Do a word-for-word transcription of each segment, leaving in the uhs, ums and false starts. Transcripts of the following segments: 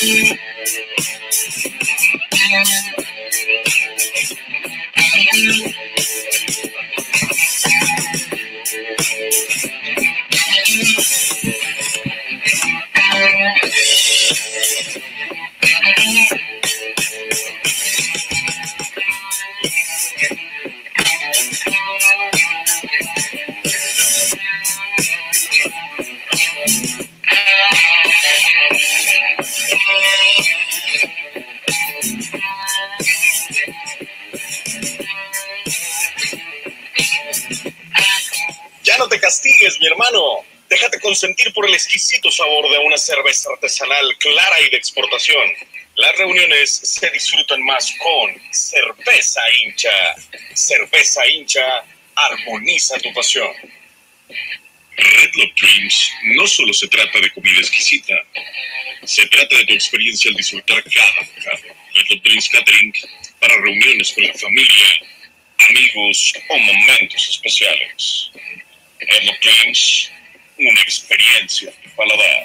Ya no te castigues, mi hermano. Déjate consentir por el exquisito sabor de una cerveza artesanal clara y de exportación. Las reuniones se disfrutan más con Cerveza Hincha. Cerveza Hincha armoniza tu pasión. Red Love Dreams no solo se trata de comida exquisita, se trata de tu experiencia al disfrutar cada bocado. Red Love Dreams Catering para reuniones con la familia, amigos o momentos especiales. Red Love Dreams, una experiencia de paladar.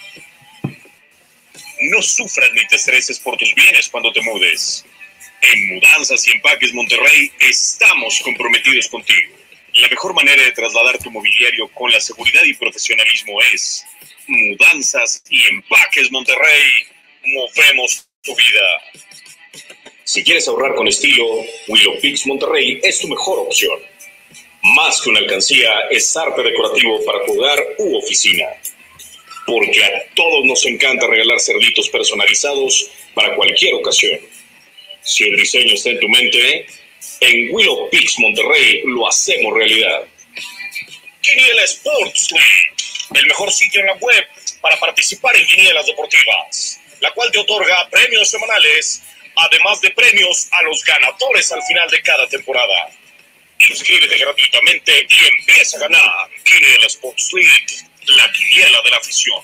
No sufras ni te estreses por tus bienes cuando te mudes. En Mudanzas y Empaques Monterrey estamos comprometidos contigo. La mejor manera de trasladar tu mobiliario con la seguridad y profesionalismo es Mudanzas y Empaques Monterrey. Movemos tu vida. Si quieres ahorrar con estilo, Willow Pix Monterrey es tu mejor opción. Más que una alcancía, es arte decorativo para tu hogar u oficina. Porque a todos nos encanta regalar cerditos personalizados para cualquier ocasión. Si el diseño está en tu mente, en Willow Pix Monterrey lo hacemos realidad. Quiniela Sports League, el mejor sitio en la web para participar en quinielas deportivas, la cual te otorga premios semanales, además de premios a los ganadores al final de cada temporada. Inscríbete gratuitamente y empieza a ganar. Quiniela Sports League, la quiniela de la afición.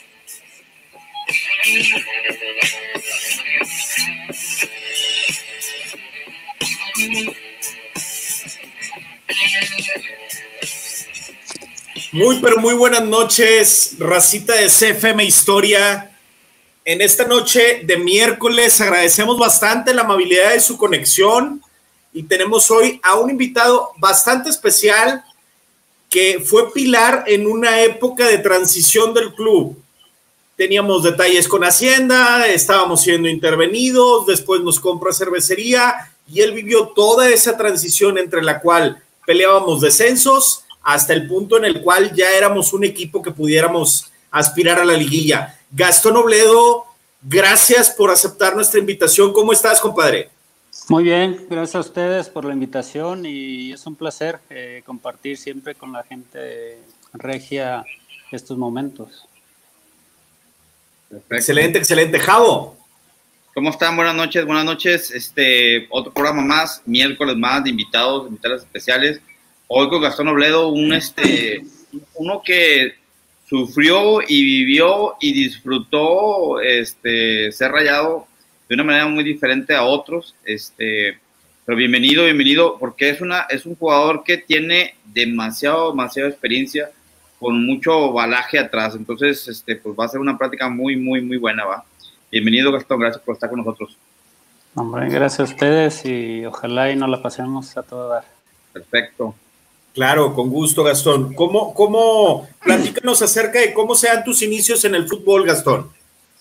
Muy, pero muy buenas noches, racita de C F M Historia. En esta noche de miércoles agradecemos bastante la amabilidad de su conexión y tenemos hoy a un invitado bastante especial que fue pilar en una época de transición del club. Teníamos detalles con Hacienda, estábamos siendo intervenidos, después nos compra cervecería y él vivió toda esa transición entre la cual peleábamos descensos hasta el punto en el cual ya éramos un equipo que pudiéramos aspirar a la liguilla. Gastón Obledo, gracias por aceptar nuestra invitación. ¿Cómo estás, compadre? Muy bien, gracias a ustedes por la invitación y es un placer eh, compartir siempre con la gente regia estos momentos. Perfecto. Excelente, excelente. Javo. ¿Cómo están? Buenas noches, buenas noches. Este, otro programa más, miércoles más de invitados, invitados especiales. Hoy con Gastón Obledo, un este, uno que sufrió y vivió y disfrutó este, ser Rayado de una manera muy diferente a otros, este, pero bienvenido, bienvenido, porque es, una, es un jugador que tiene demasiado, demasiada experiencia, con mucho balaje atrás, entonces este, pues va a ser una práctica muy, muy, muy buena, ¿va? Bienvenido, Gastón, gracias por estar con nosotros. Hombre, gracias a ustedes y ojalá y nos la pasemos a todo dar. Perfecto. Claro, con gusto, Gastón. ¿Cómo, cómo, platícanos acerca de cómo sean tus inicios en el fútbol, Gastón?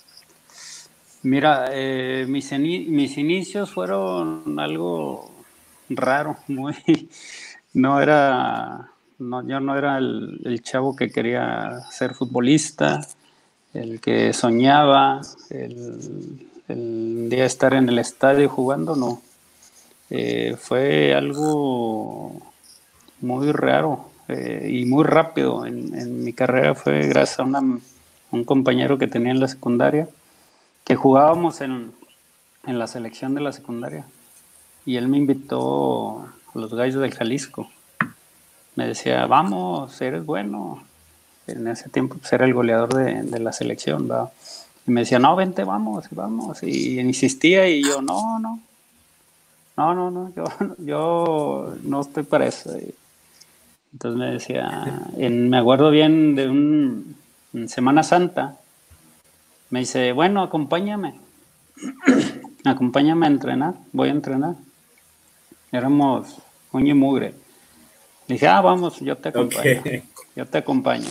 Mira, eh, mis, mis inicios fueron algo raro, muy, no era, no, yo no era el, el chavo que quería ser futbolista, el que soñaba, el, el día de estar en el estadio jugando, no. Eh, fue algo muy raro eh, y muy rápido. En, en mi carrera fue gracias a una, un compañero que tenía en la secundaria, que jugábamos en, en la selección de la secundaria, y él me invitó a los Gallos del Jalisco. Me decía, vamos, eres bueno. En ese tiempo pues, era el goleador de, de la selección, ¿verdad? Y me decía, no, vente, vamos, vamos. Y insistía y yo, no, no, no, no, no, yo, yo no estoy para eso. Entonces me decía, en, me acuerdo bien de un en Semana Santa, me dice, bueno, acompáñame. acompáñame a entrenar, voy a entrenar. Éramos uña y mugre. Le dije, ah, vamos, yo te acompaño, okay. yo te acompaño.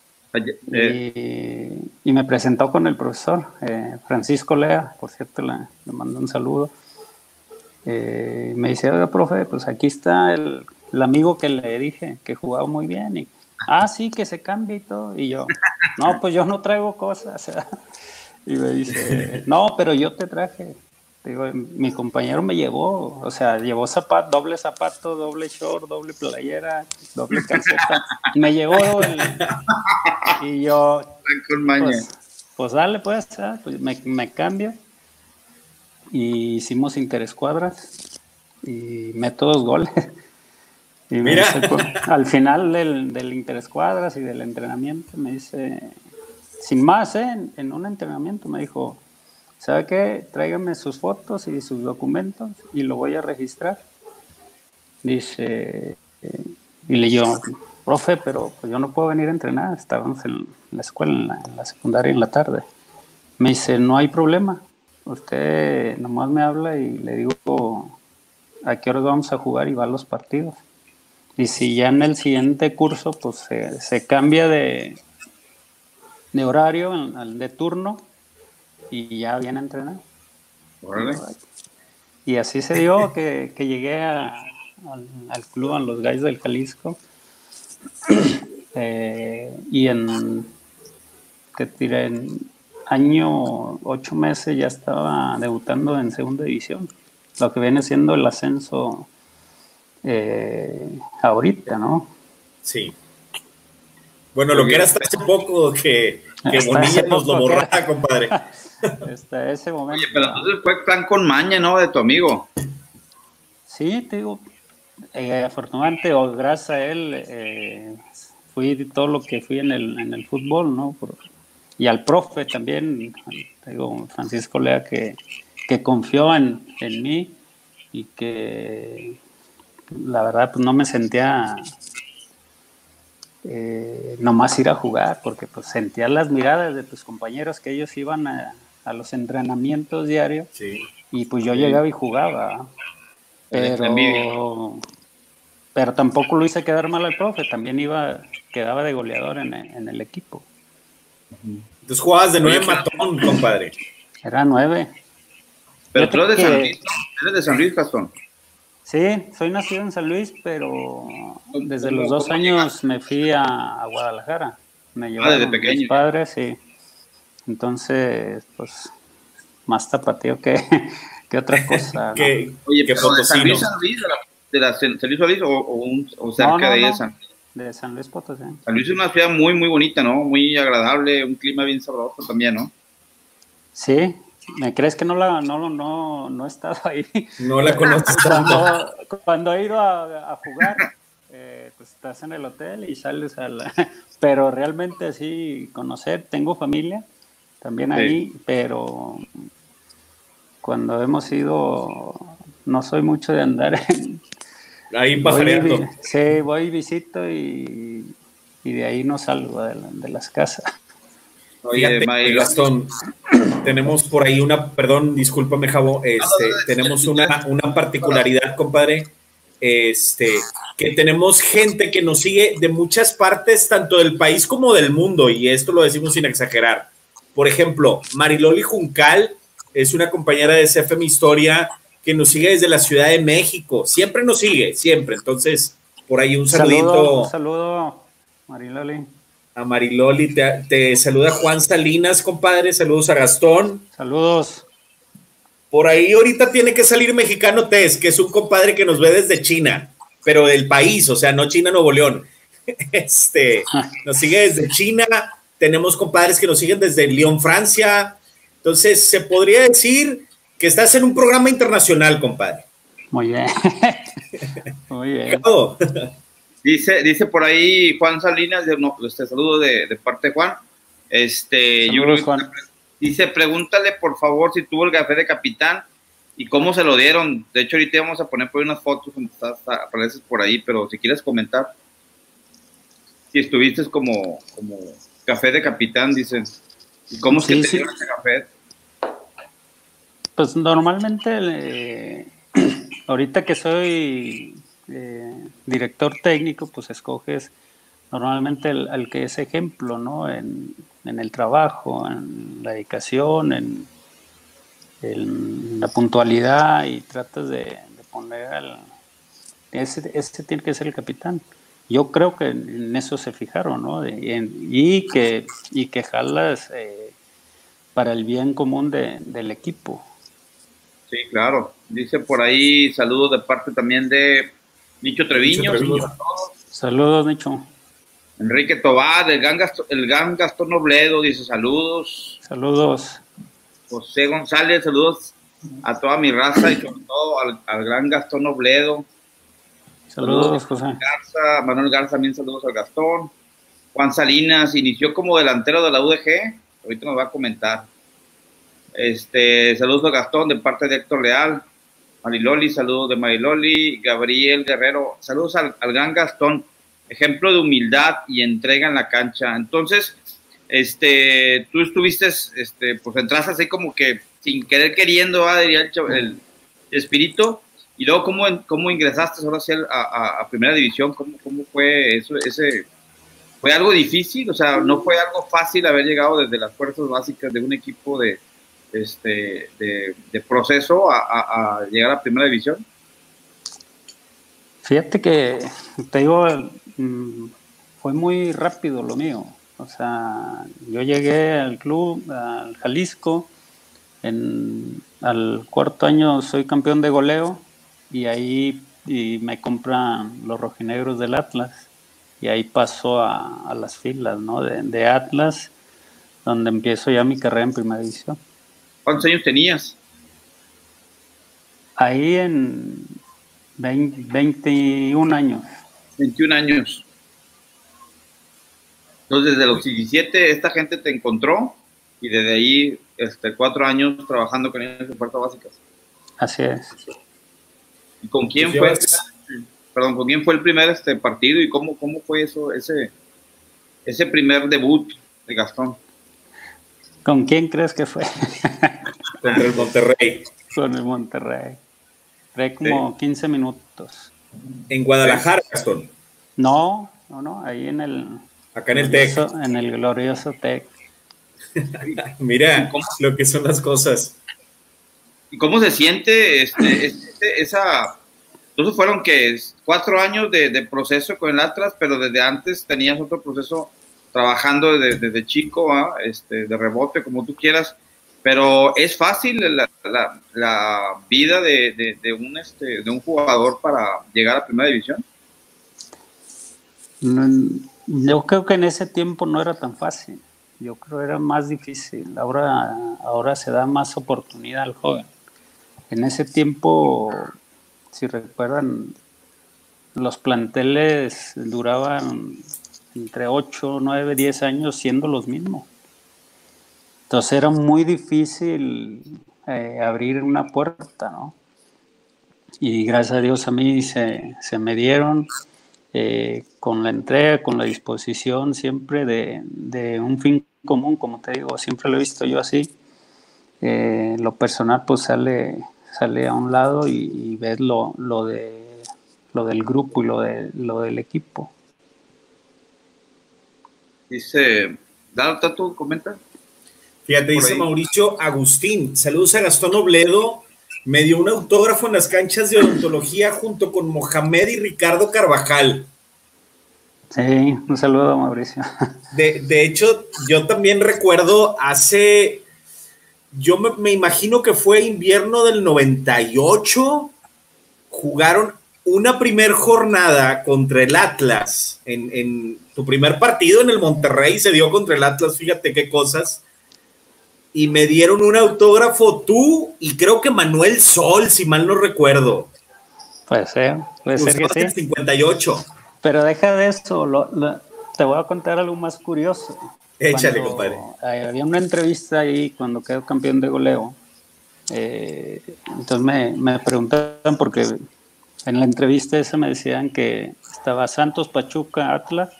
Eh. Y, y me presentó con el profesor, eh, Francisco Lea, por cierto, le, le mando un saludo. Eh, me dice, oiga, profe, pues aquí está el, el amigo que le dije que jugaba muy bien. Y, ah, sí, que se cambie y todo. Y yo, no, pues yo no traigo cosas. Y me dice, no, pero yo te traje. Digo, mi compañero me llevó, o sea, llevó zapato, doble zapato, doble short, doble playera, doble calceta. Me llevó el, y yo, pues, pues dale, pues, ¿eh? Pues me, me cambio. Y hicimos interescuadras y meto dos goles. Y me Mira. dice, pues, al final del, del interescuadras y del entrenamiento, me dice, sin más, ¿eh? en, en un entrenamiento me dijo, ¿sabe qué? Tráigame sus fotos y sus documentos y lo voy a registrar. Dice, eh, y le digo, profe, pero pues yo no puedo venir a entrenar, estábamos en la escuela, en la, en la secundaria en la tarde. Me dice, no hay problema, usted nomás me habla y le digo a qué hora vamos a jugar y va a los partidos. Y si ya en el siguiente curso pues se, se cambia de, de horario, de turno, y ya viene a entrenar. Órale. Y así se dio que, que llegué a, al, al club, a los Gallos del Jalisco. eh, y en, que tiré, en año, ocho meses ya estaba debutando en segunda división. Lo que viene siendo el ascenso eh, ahorita, ¿no? Sí. Bueno, lo que era hasta hace poco que, que Bonilla nos lo borrara, compadre. Hasta ese momento. Oye, pero entonces fue plan con maña, ¿no? De tu amigo. Sí, te digo, eh, afortunadamente, o gracias a él, eh, fui todo lo que fui en el, en el fútbol, ¿no? Por, y al profe también, te digo, Francisco Lea, que, que confió en, en mí y que la verdad pues no me sentía eh, nomás ir a jugar, porque pues sentía las miradas de tus compañeros que ellos iban a, a los entrenamientos diarios, sí. Y pues yo sí. llegaba y jugaba, pero, pero tampoco lo hice quedar mal al profe, también iba, quedaba de goleador en, en el equipo. Entonces jugabas de nueve matón, compadre. Era nueve. Pero tú eres de San Luis, ¿no? ¿Eres de San Luis, Gastón? Sí, soy nacido en San Luis, pero desde los dos años me fui a, a Guadalajara. Me llevaron ah, desde pequeño. Mis padres, sí. Entonces, pues, más tapatío que, que otra cosa, ¿no? que, Oye, que pero de San Luis, San Luis, de la, de la San Luis, San Luis o, o, un, o cerca no, no, de ella. No. San... De San Luis Potosí. San Luis es una ciudad muy, muy bonita, ¿no? Muy agradable, un clima bien sabroso también, ¿no? Sí. ¿Me crees que no la no no no he estado ahí? No la conoces tanto. Cuando, cuando he ido a, a jugar, eh, pues estás en el hotel y sales a la... Pero realmente sí, conocer, tengo familia también ahí, sí. Pero cuando hemos ido, no soy mucho de andar en... Ahí pajareando. Voy, sí, voy y visito y, y de ahí no salgo de, la, de las casas. Fíjate, Oye, Gastón, tenemos por ahí una, perdón, discúlpame, Javo, este, tenemos una, una particularidad, compadre, este, que tenemos gente que nos sigue de muchas partes, tanto del país como del mundo, y esto lo decimos sin exagerar. Por ejemplo, Mariloli Juncal es una compañera de C F M Historia que nos sigue desde la Ciudad de México, siempre nos sigue, siempre, entonces, por ahí un saludito. Saludo, un saludo, Mariloli. A Mariloli, te, te saluda Juan Salinas, compadre, saludos a Gastón. Saludos. Por ahí ahorita tiene que salir Mexicano Test, que es un compadre que nos ve desde China, pero del país, o sea, no China, Nuevo León. Este, nos sigue desde China, tenemos compadres que nos siguen desde Lyon, Francia. Entonces, se podría decir que estás en un programa internacional, compadre. Muy bien. Muy bien. Dice, dice por ahí Juan Salinas, no, este saludo de, de parte de Juan. Este, Saludos, yo creo que, Juan. Dice, pregúntale por favor si tuvo el café de capitán y cómo se lo dieron. De hecho, ahorita vamos a poner por ahí unas fotos donde estás, apareces por ahí, pero si quieres comentar, si estuviste como, como café de capitán, dicen, ¿y cómo sí, se te sí. dieron ese café? Pues normalmente, eh, ahorita que soy eh, director técnico, pues escoges normalmente el, al que es ejemplo, ¿no? En, en el trabajo, en la dedicación, en, en la puntualidad, y tratas de, de poner al... Ese, ese tiene que ser el capitán. Yo creo que en eso se fijaron, ¿no? De, y, en, y, que, y que jalas eh, para el bien común de, del equipo. Sí, claro. Dice por ahí, saludos de parte también de Nicho Treviño. Nicho Treviño. Saludos, Nicho. Enrique Tobar, el gran, Gastón, el gran Gastón Nobledo, dice saludos. Saludos. José González, saludos a toda mi raza y sobre todo al, al gran Gastón Nobledo. Saludos, José. Garza, Manuel Garza, también saludos al Gastón. Juan Salinas inició como delantero de la U D G, ahorita nos va a comentar. Este, saludos a Gastón de parte de Héctor Leal. Mariloli, saludos de Mariloli. Gabriel Guerrero, saludos al, al gran Gastón. Ejemplo de humildad y entrega en la cancha. Entonces, este, tú estuviste, este, pues entraste así como que sin querer queriendo, ¿va? Diría el, el, el espíritu. Y luego, ¿cómo, cómo ingresaste ahora sí a, a, a Primera División? ¿Cómo, cómo fue eso? Ese, ¿Fue algo difícil? O sea, ¿no fue algo fácil haber llegado desde las fuerzas básicas de un equipo de, este, de, de proceso a, a, a llegar a Primera División? Fíjate que, te digo, fue muy rápido lo mío. O sea, yo llegué al club, al Jalisco, en, al cuarto año soy campeón de goleo, y ahí y me compran los rojinegros del Atlas, y ahí paso a, a las filas, ¿no? de, de Atlas, donde empiezo ya mi carrera en Primera División. ¿Cuántos años tenías? Ahí en veinte, veintiún años. veintiún años. Entonces, desde los diecisiete, esta gente te encontró, y desde ahí, este, cuatro años trabajando con ellos en fuerzas básicas. Así es. ¿Y con quién fue? Perdón, ¿con quién fue el primer este partido y cómo, cómo fue eso, ese, ese primer debut de Gastón? ¿Con quién crees que fue? Contra el Monterrey. Con el Monterrey. Fue como sí. quince minutos. ¿En Guadalajara, Gastón? No, no, no, ahí en el... Acá en el TEC. En el glorioso TEC. Mira lo que son las cosas. ¿Y cómo se siente este, este, esa... Entonces fueron que cuatro años de, de proceso con el Atlas, pero desde antes tenías otro proceso trabajando desde, desde chico, ¿eh? este, de rebote, como tú quieras, pero es fácil la, la, la vida de, de, de, un, este, de un jugador para llegar a Primera División. Yo creo que en ese tiempo no era tan fácil, yo creo que era más difícil, ahora, ahora se da más oportunidad al joven. En ese tiempo, si recuerdan, los planteles duraban entre ocho, nueve, diez años siendo los mismos. Entonces era muy difícil eh, abrir una puerta, ¿no? Y gracias a Dios a mí se, se me dieron eh, con la entrega, con la disposición siempre de, de un fin común, como te digo, siempre lo he visto yo así. Eh, lo personal pues sale, sale a un lado y, y ves lo, lo, de, lo del grupo y lo, de, lo del equipo. Dice, Data, tú comenta. Fíjate, dice Mauricio Agustín, saludos a Gastón Nobledo, me dio un autógrafo en las canchas de odontología junto con Mohamed y Ricardo Carvajal. Sí, un saludo, Mauricio. De, de hecho, yo también recuerdo hace, yo me, me imagino que fue invierno del noventa y ocho, jugaron una primer jornada contra el Atlas, en, en tu primer partido en el Monterrey se dio contra el Atlas, fíjate qué cosas, y me dieron un autógrafo tú y creo que Manuel Sol, si mal no recuerdo. Puede ser, puede ser que sí. En cincuenta y ocho. Pero deja de eso, lo, lo, te voy a contar algo más curioso. Échale, cuando, compadre. Eh, había una entrevista ahí cuando quedó campeón de goleo, eh, entonces me, me preguntaban porque en la entrevista esa me decían que estaba Santos, Pachuca, Atlas,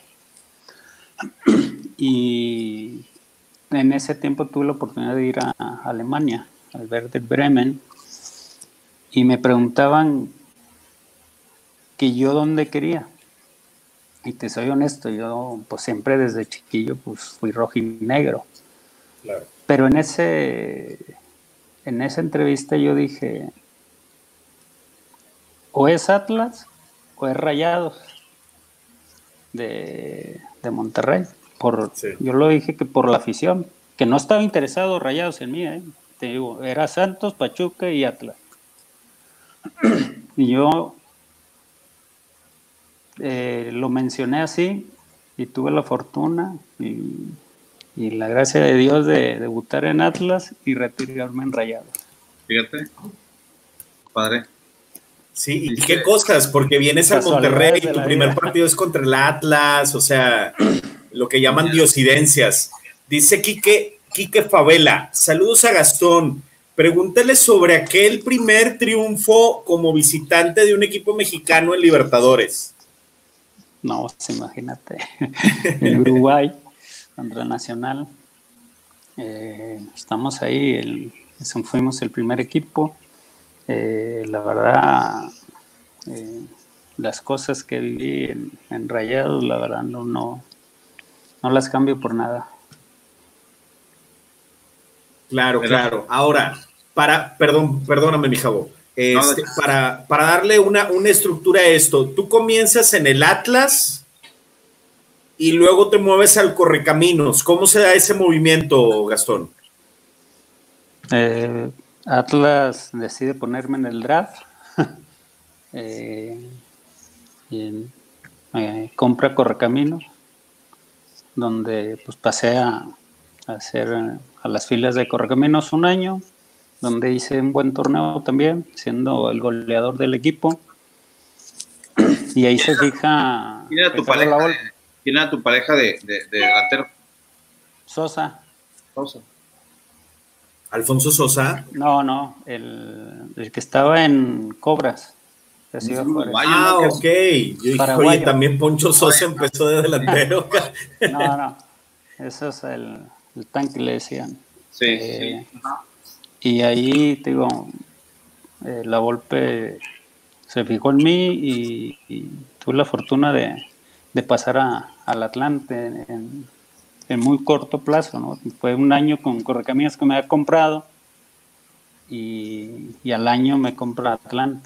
y en ese tiempo tuve la oportunidad de ir a, a Alemania, al Werder Bremen, y me preguntaban que yo dónde quería. Y te soy honesto, yo pues siempre desde chiquillo pues fui rojinegro. Claro. Pero en ese en esa entrevista yo dije, o es Atlas o es Rayados de, de Monterrey. Por, Sí. Yo lo dije que por la afición, que no estaba interesado Rayados en mí, ¿eh? Te digo, era Santos, Pachuca y Atlas. Y yo eh, lo mencioné así y tuve la fortuna y, y la gracia de Dios de debutar en Atlas y retirarme en Rayados. Fíjate, padre. Sí, y qué cosas, porque vienes al Monterrey, tu primer partido es contra el Atlas, o sea, lo que llaman diosidencias. Dice Quique, Quique Favela, saludos a Gastón, pregúntale sobre aquel primer triunfo como visitante de un equipo mexicano en Libertadores. No, pues imagínate, en Uruguay, contra el Nacional, eh, estamos ahí, el, fuimos el primer equipo, eh, la verdad, eh, las cosas que viví en, en Rayados, la verdad no, no, no las cambio por nada. Claro, claro. Ahora, para, perdón, perdóname, mi Javo. Este, no, para, para darle una, una estructura a esto, tú comienzas en el Atlas y luego te mueves al Correcaminos. ¿Cómo se da ese movimiento, Gastón? Eh, Atlas decide ponerme en el draft. eh, y eh, compra Correcaminos, donde pues pasé a, a hacer a las filas de Correcaminos un año, donde hice un buen torneo también, siendo el goleador del equipo. Y ahí se fija... ¿Quién era tu pareja, de, ¿quién era tu pareja de, de, de delantero? Sosa. Sosa. ¿Alfonso Sosa? No, no, el, el que estaba en Cobras. Ah, ok. Yo dije, oye, también Poncho Sosa empezó de delantero. No, no, ese es el, el tanque, le decían. Sí, eh, sí. Y ahí, te digo, eh, la Volpe se fijó en mí y, y tuve la fortuna de, de pasar a, al Atlante en, en muy corto plazo, ¿no? Fue un año con Correcaminos que me había comprado y, y al año me compra Atlante.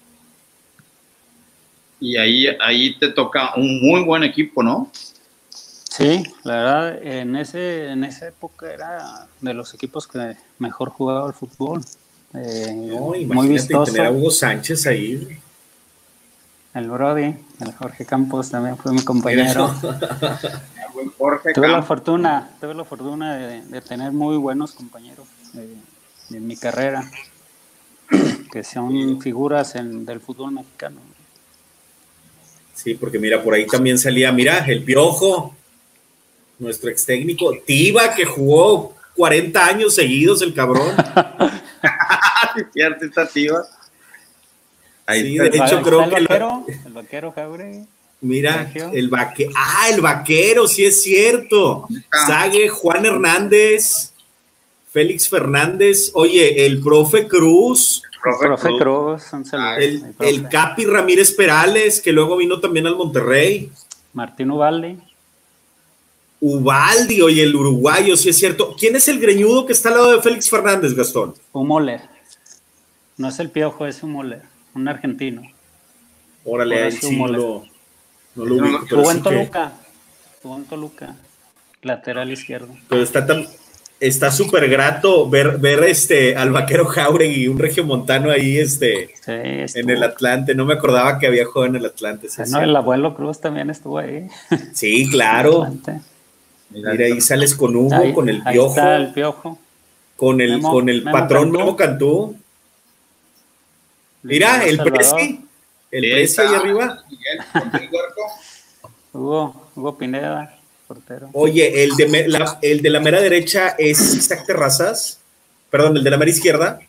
Y ahí, ahí te toca un muy buen equipo, ¿no? Sí, la verdad, en ese en esa época era de los equipos que mejor jugaba el fútbol. Eh, no, muy vistoso. Tener a Hugo Sánchez ahí. El Brody, el Jorge Campos también fue mi compañero. Jorge tuve Campos. la fortuna, tuve la fortuna de, de tener muy buenos compañeros eh, en mi carrera, que son figuras en, del fútbol mexicano. Sí, porque mira, por ahí también salía, mira, el Piojo, nuestro ex técnico, Tiva, que jugó cuarenta años seguidos, el cabrón. Sí, cierto, está Tiva. Ahí sí, está, de hecho, creo el que. Vaquero, lo... El vaquero, Jauregui. Mira, el vaquero. Ah, el vaquero, sí es cierto. Sague, Juan Hernández, Félix Fernández. Oye, el profe Cruz. Profe, profe Cruz, Cruz un saludo, el, el Capi Ramírez Perales, que luego vino también al Monterrey. Martín Ubaldi. Ubaldi, oye, el uruguayo, sí es cierto. ¿Quién es el greñudo que está al lado de Félix Fernández, Gastón? Un Moller. No es el Piojo, es un Moller, un argentino. Órale, ahí sí no lo, no lo ubico. Jugó en Toluca. Jugó en Toluca. Lateral izquierdo. Pero está tan... Está súper grato ver, ver este, al vaquero Jauregui, un regiomontano ahí este, sí, en el Atlante. No me acordaba que había jugado en el Atlante. ¿Sí no, el abuelo Cruz también estuvo ahí. Sí, claro. Mira, ahí sales con Hugo, ahí, con el Piojo. Ahí está el Piojo. Con el, Memo, con el Memo patrón Cantú. Memo Cantú. Mira, el Presi. El Presi ahí arriba. Hugo, Hugo Pineda. Portero. Oye, el de, la, el de la mera derecha es Isaac Terrazas. Perdón, el de la mera izquierda.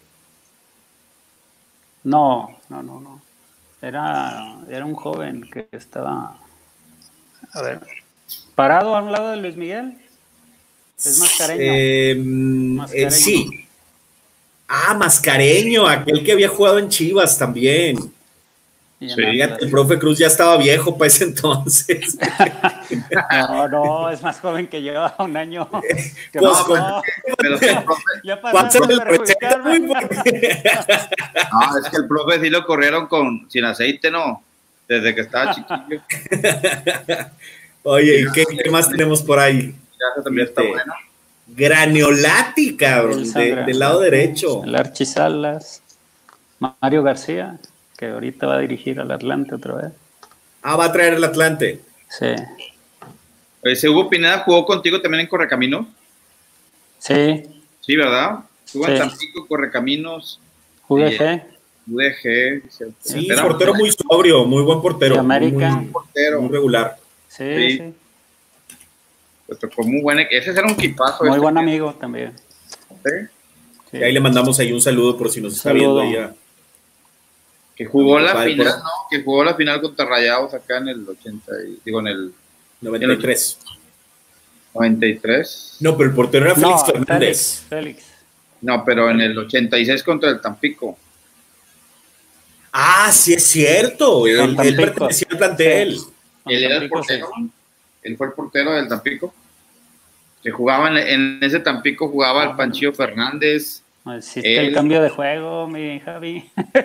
No, no, no, no. Era, era un joven que estaba, a ver, parado a un lado de Luis Miguel. Es Mascareño. Eh, Mascareño. Eh, sí. Ah, Mascareño, aquel que había jugado en Chivas también. Y en Sí, Atlas. el profe Cruz ya estaba viejo para ese entonces. No, no, es más joven que yo, un año. Que Pues, no, con- no, Pero es que el profe, ya pasaste Pásame a el receta, perjudicarme. güey, porque- no, es que el profe sí lo corrieron con, sin aceite, ¿no? Desde que estaba chiquillo. Oye, ¿y qué, qué más tenemos por ahí? Ya también está Fíjate. bueno. Graniolati, cabrón, El de- Sandra, del lado derecho. El Archie Salas, Mario García, que ahorita va a dirigir al Atlante otra vez. Ah, va a traer el Atlante. Sí, Ese Hugo Pineda jugó contigo también en Correcaminos. sí, Sí, ¿verdad? Jugó en Sí. Tampico, Correcaminos, U D Sí. G, U D G. dice, Sí, era portero muy sobrio, muy buen portero. De América. Muy, muy- portero. muy regular. sí, Sí. sí. Pues tocó muy buen. Ese era un equipazo. Muy este buen que- amigo también. ¿sí? Sí. Y ahí le mandamos ahí un saludo por si nos está Saludo. viendo ahí. Que jugó la Padre, final, por- ¿no? Que jugó la final contra Rayados acá en el ochenta, y- digo, en el noventa y tres. noventa y tres. No, pero el portero era Félix No, Fernández. Félix, Félix. No, pero en el ochenta y seis contra el Tampico. Ah, sí es cierto. Él, Con él Tampico. pertenecía al plantel. Con Él era el Tampico, portero. sí. Él fue el portero del Tampico. Que jugaba en, en ese Tampico, jugaba el Panchillo Fernández. Hiciste el Él- cambio de juego, mi Javi.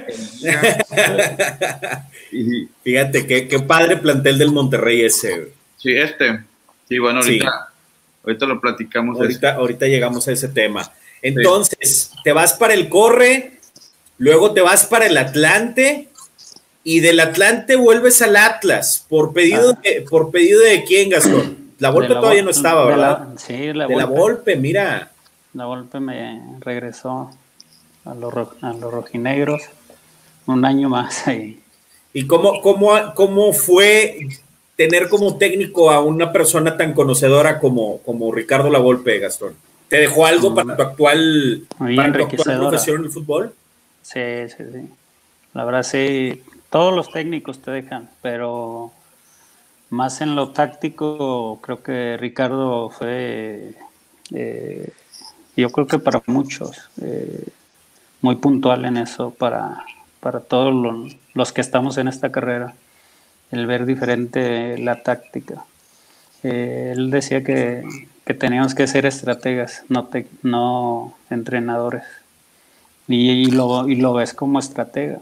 y, Fíjate, qué, qué padre plantel del Monterrey ese. sí, este. Sí, bueno, Sí. ahorita, ahorita lo platicamos. Ahorita, ahorita llegamos a ese tema. Entonces, te vas para el Corre, luego te vas para el Atlante y del Atlante vuelves al Atlas. ¿Por pedido, Ah. de, por pedido de quién, Gastón? La Volpe De la todavía Vol- no estaba, de ¿verdad? la- sí, la de la Volpe. Volpe, mira. La Volpe me regresó a los, ro- a los rojinegros un año más ahí. ¿Y cómo, cómo, cómo fue tener como técnico a una persona tan conocedora como, como Ricardo La Volpe, Gastón? ¿Te dejó algo para tu actual, Muy para tu actual enriquecedora. profesión en el fútbol? Sí, sí, sí. La verdad sí, todos los técnicos te dejan, pero más en lo táctico creo que Ricardo fue, eh, yo creo que para muchos, eh, muy puntual en eso, para, para todos lo- los que estamos en esta carrera, el ver diferente la táctica. Eh, él decía que, que teníamos que ser estrategas, no, te- no entrenadores. Y, y lo, y lo ves como estratega.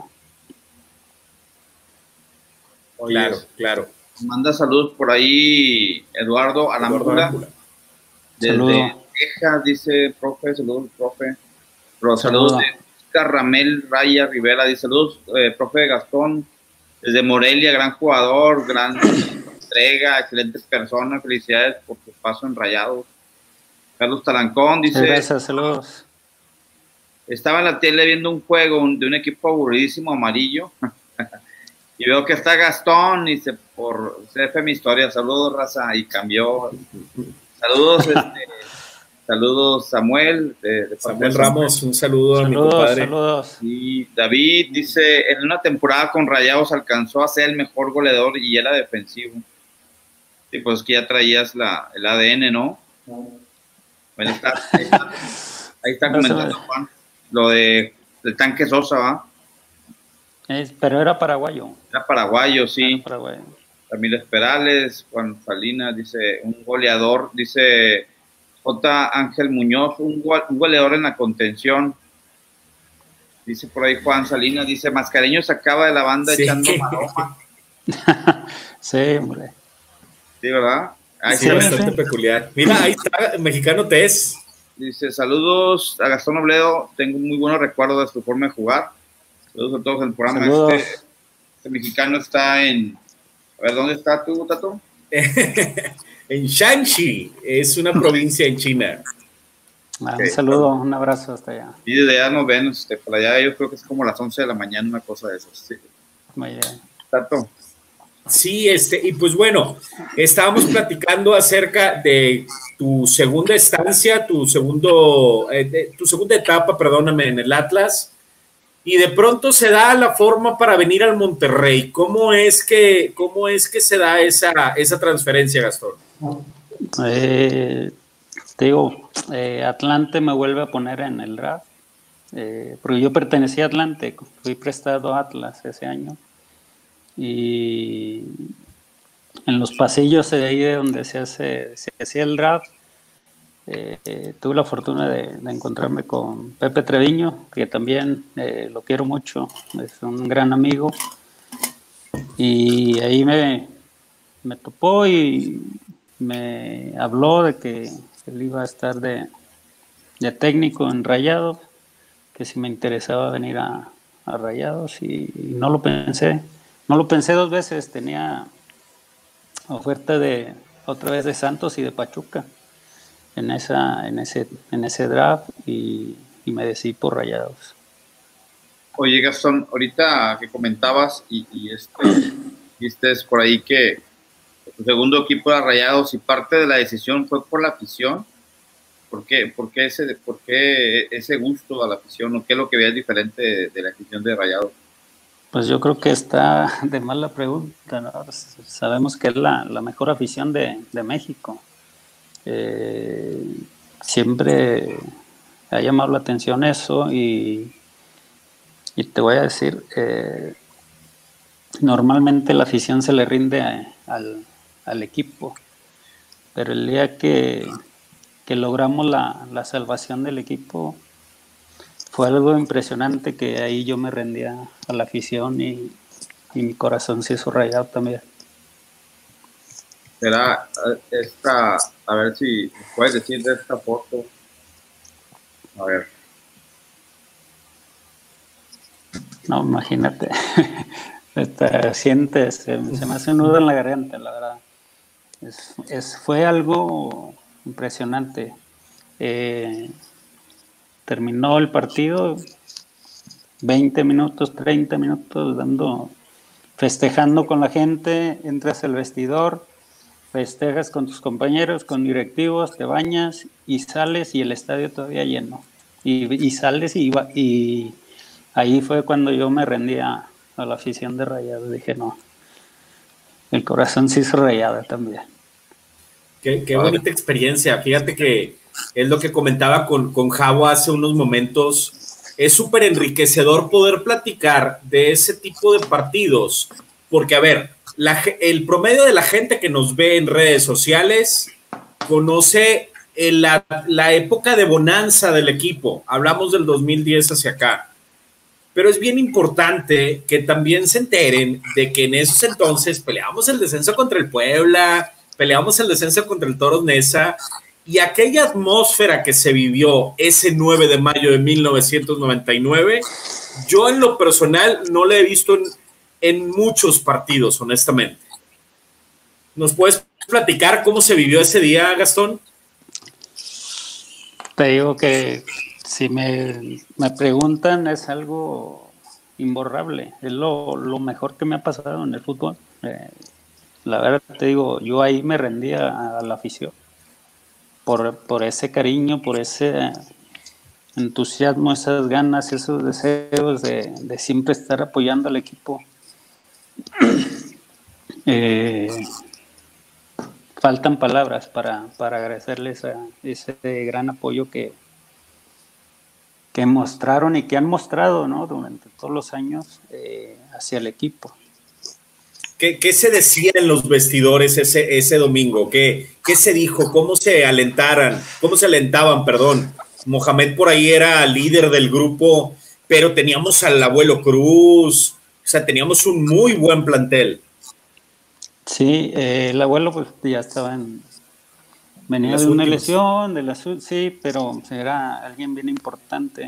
Oye, Claro, claro. manda saludos por ahí Eduardo Alambula. Eduardo Desde Saludo. Texas, dice profe, saludos, profe. Pero Saludo. saludos de Oscar Ramel Raya Rivera, dice saludos, eh, profe Gastón. Desde Morelia, gran jugador, gran entrega, excelente persona, felicidades por tu paso en Rayados. Carlos Talancón dice, Gracias, saludos. estaba en la tele viendo un juego de un equipo aburridísimo amarillo y veo que está Gastón y se por C F mi historia, saludos raza, y cambió. Saludos, este, saludos Samuel, de, de parte Samuel de Ramos, un saludo a mi Saludos, compadre. saludos. Y David dice, en una temporada con Rayados alcanzó a ser el mejor goleador y era defensivo. Y pues que ya traías la, el A D N, ¿no? Bueno, está, ahí está, ahí está No se comentando me- Juan, lo de el tanque Sosa, ¿va? Es- pero era paraguayo. Era paraguayo, sí. Era paraguayo. Camilo Esperales, Juan Salinas, dice, un goleador, dice J. Ángel Muñoz, un, go- un goleador en la contención. Dice por ahí Juan Salinas, dice, Mascareño se acaba de la banda Sí. echando maroma. Sí, hombre. Sí, ¿verdad? Ahí Sí, Sí, está. bastante sí. peculiar. Mira, ahí está, Mexicano Tez. Dice, saludos a Gastón Obledo, tengo muy buenos recuerdos de su forma de jugar. Saludos a todos en el programa. Saludos. Este, este mexicano está en... A ver, ¿dónde está tú, Tato? En Shanxi, es una provincia en China. Ah, Ok. Un saludo, un abrazo hasta allá. Y desde allá nos ven, este, por allá yo creo que es como las once de la mañana, una cosa de esas. Sí. Muy bien. Tato. Sí, este, y pues bueno, estábamos platicando acerca de tu segunda estancia, tu segundo, eh, de- tu segunda etapa, perdóname, en el Atlas, y de pronto se da la forma para venir al Monterrey. ¿Cómo es que, cómo es que se da esa, esa transferencia, Gastón? Eh, te digo, eh, Atlante me vuelve a poner en el draft. eh, porque yo pertenecía a Atlante, fui prestado a Atlas ese año, y en los pasillos de ahí de donde se, hace, se hacía el draft, eh, eh, tuve la fortuna de, de encontrarme con Pepe Treviño, que también eh, lo quiero mucho, es un gran amigo, y ahí me, me topó y me habló de que él iba a estar de, de técnico en Rayados, que si me interesaba venir a, a Rayados, y, y no lo pensé, no lo pensé dos veces, tenía oferta de otra vez de Santos y de Pachuca en esa en ese en ese draft, y, y me decidí por Rayados. Oye, Gastón, ahorita que comentabas y, y este viste por ahí que tu segundo equipo era Rayados y parte de la decisión fue por la afición. ¿Por qué, por qué, ese, por qué ese gusto a la afición? ¿O qué es lo que veías diferente de, de la afición de Rayados? Pues yo creo que está de mal la pregunta, ¿no? Sabemos que es la, la mejor afición de, de México. Eh, siempre ha llamado la atención eso, y, y te voy a decir, eh, normalmente la afición se le rinde a, al, al equipo, pero el día que, que logramos la, la salvación del equipo, fue algo impresionante, que ahí yo me rendía a la afición, y, y mi corazón se hizo rayado también. Será esta, a ver si puedes decir de esta foto. A ver. No, imagínate. Esta, sientes, se, se me hace un nudo en la garganta, la verdad. Es, es, fue algo impresionante. Eh, terminó el partido, veinte minutos, treinta minutos dando, festejando con la gente, entras al vestidor, festejas con tus compañeros, con directivos, te bañas y sales, y el estadio todavía lleno. Y, y sales y, y ahí fue cuando yo me rendía a la afición de Rayados. Dije, no, el corazón se hizo rayada también. Qué, qué bonita experiencia. Fíjate que es lo que comentaba con, con Javo hace unos momentos. Es súper enriquecedor poder platicar de ese tipo de partidos, porque, a ver, la, el promedio de la gente que nos ve en redes sociales conoce la, la época de bonanza del equipo. Hablamos del dos mil diez hacia acá. Pero es bien importante que también se enteren de que en esos entonces peleamos el descenso contra el Puebla, peleamos el descenso contra el Toros Neza, y aquella atmósfera que se vivió ese nueve de mayo de mil novecientos noventa y nueve, yo en lo personal no la he visto en, en muchos partidos, honestamente. ¿Nos puedes platicar cómo se vivió ese día, Gastón? Te digo que si me, me preguntan, es algo imborrable, es lo, lo mejor que me ha pasado en el fútbol. Eh, la verdad te digo, yo ahí me rendía a la afición, por, por ese cariño, por ese entusiasmo, esas ganas, esos deseos de, de siempre estar apoyando al equipo. Eh, faltan palabras para, para agradecerles a ese gran apoyo que, que mostraron y que han mostrado, ¿no?, durante todos los años eh, hacia el equipo. ¿Qué, ¿Qué se decía en los vestidores ese, ese domingo? ¿Qué, ¿Qué se dijo? ¿Cómo se alentaran? ¿Cómo se alentaban, perdón? Mohamed por ahí era líder del grupo, pero teníamos al abuelo Cruz, o sea, teníamos un muy buen plantel. Sí, eh, el abuelo pues ya estaba en... Venía de una lesión, de la sí, pero era alguien bien importante.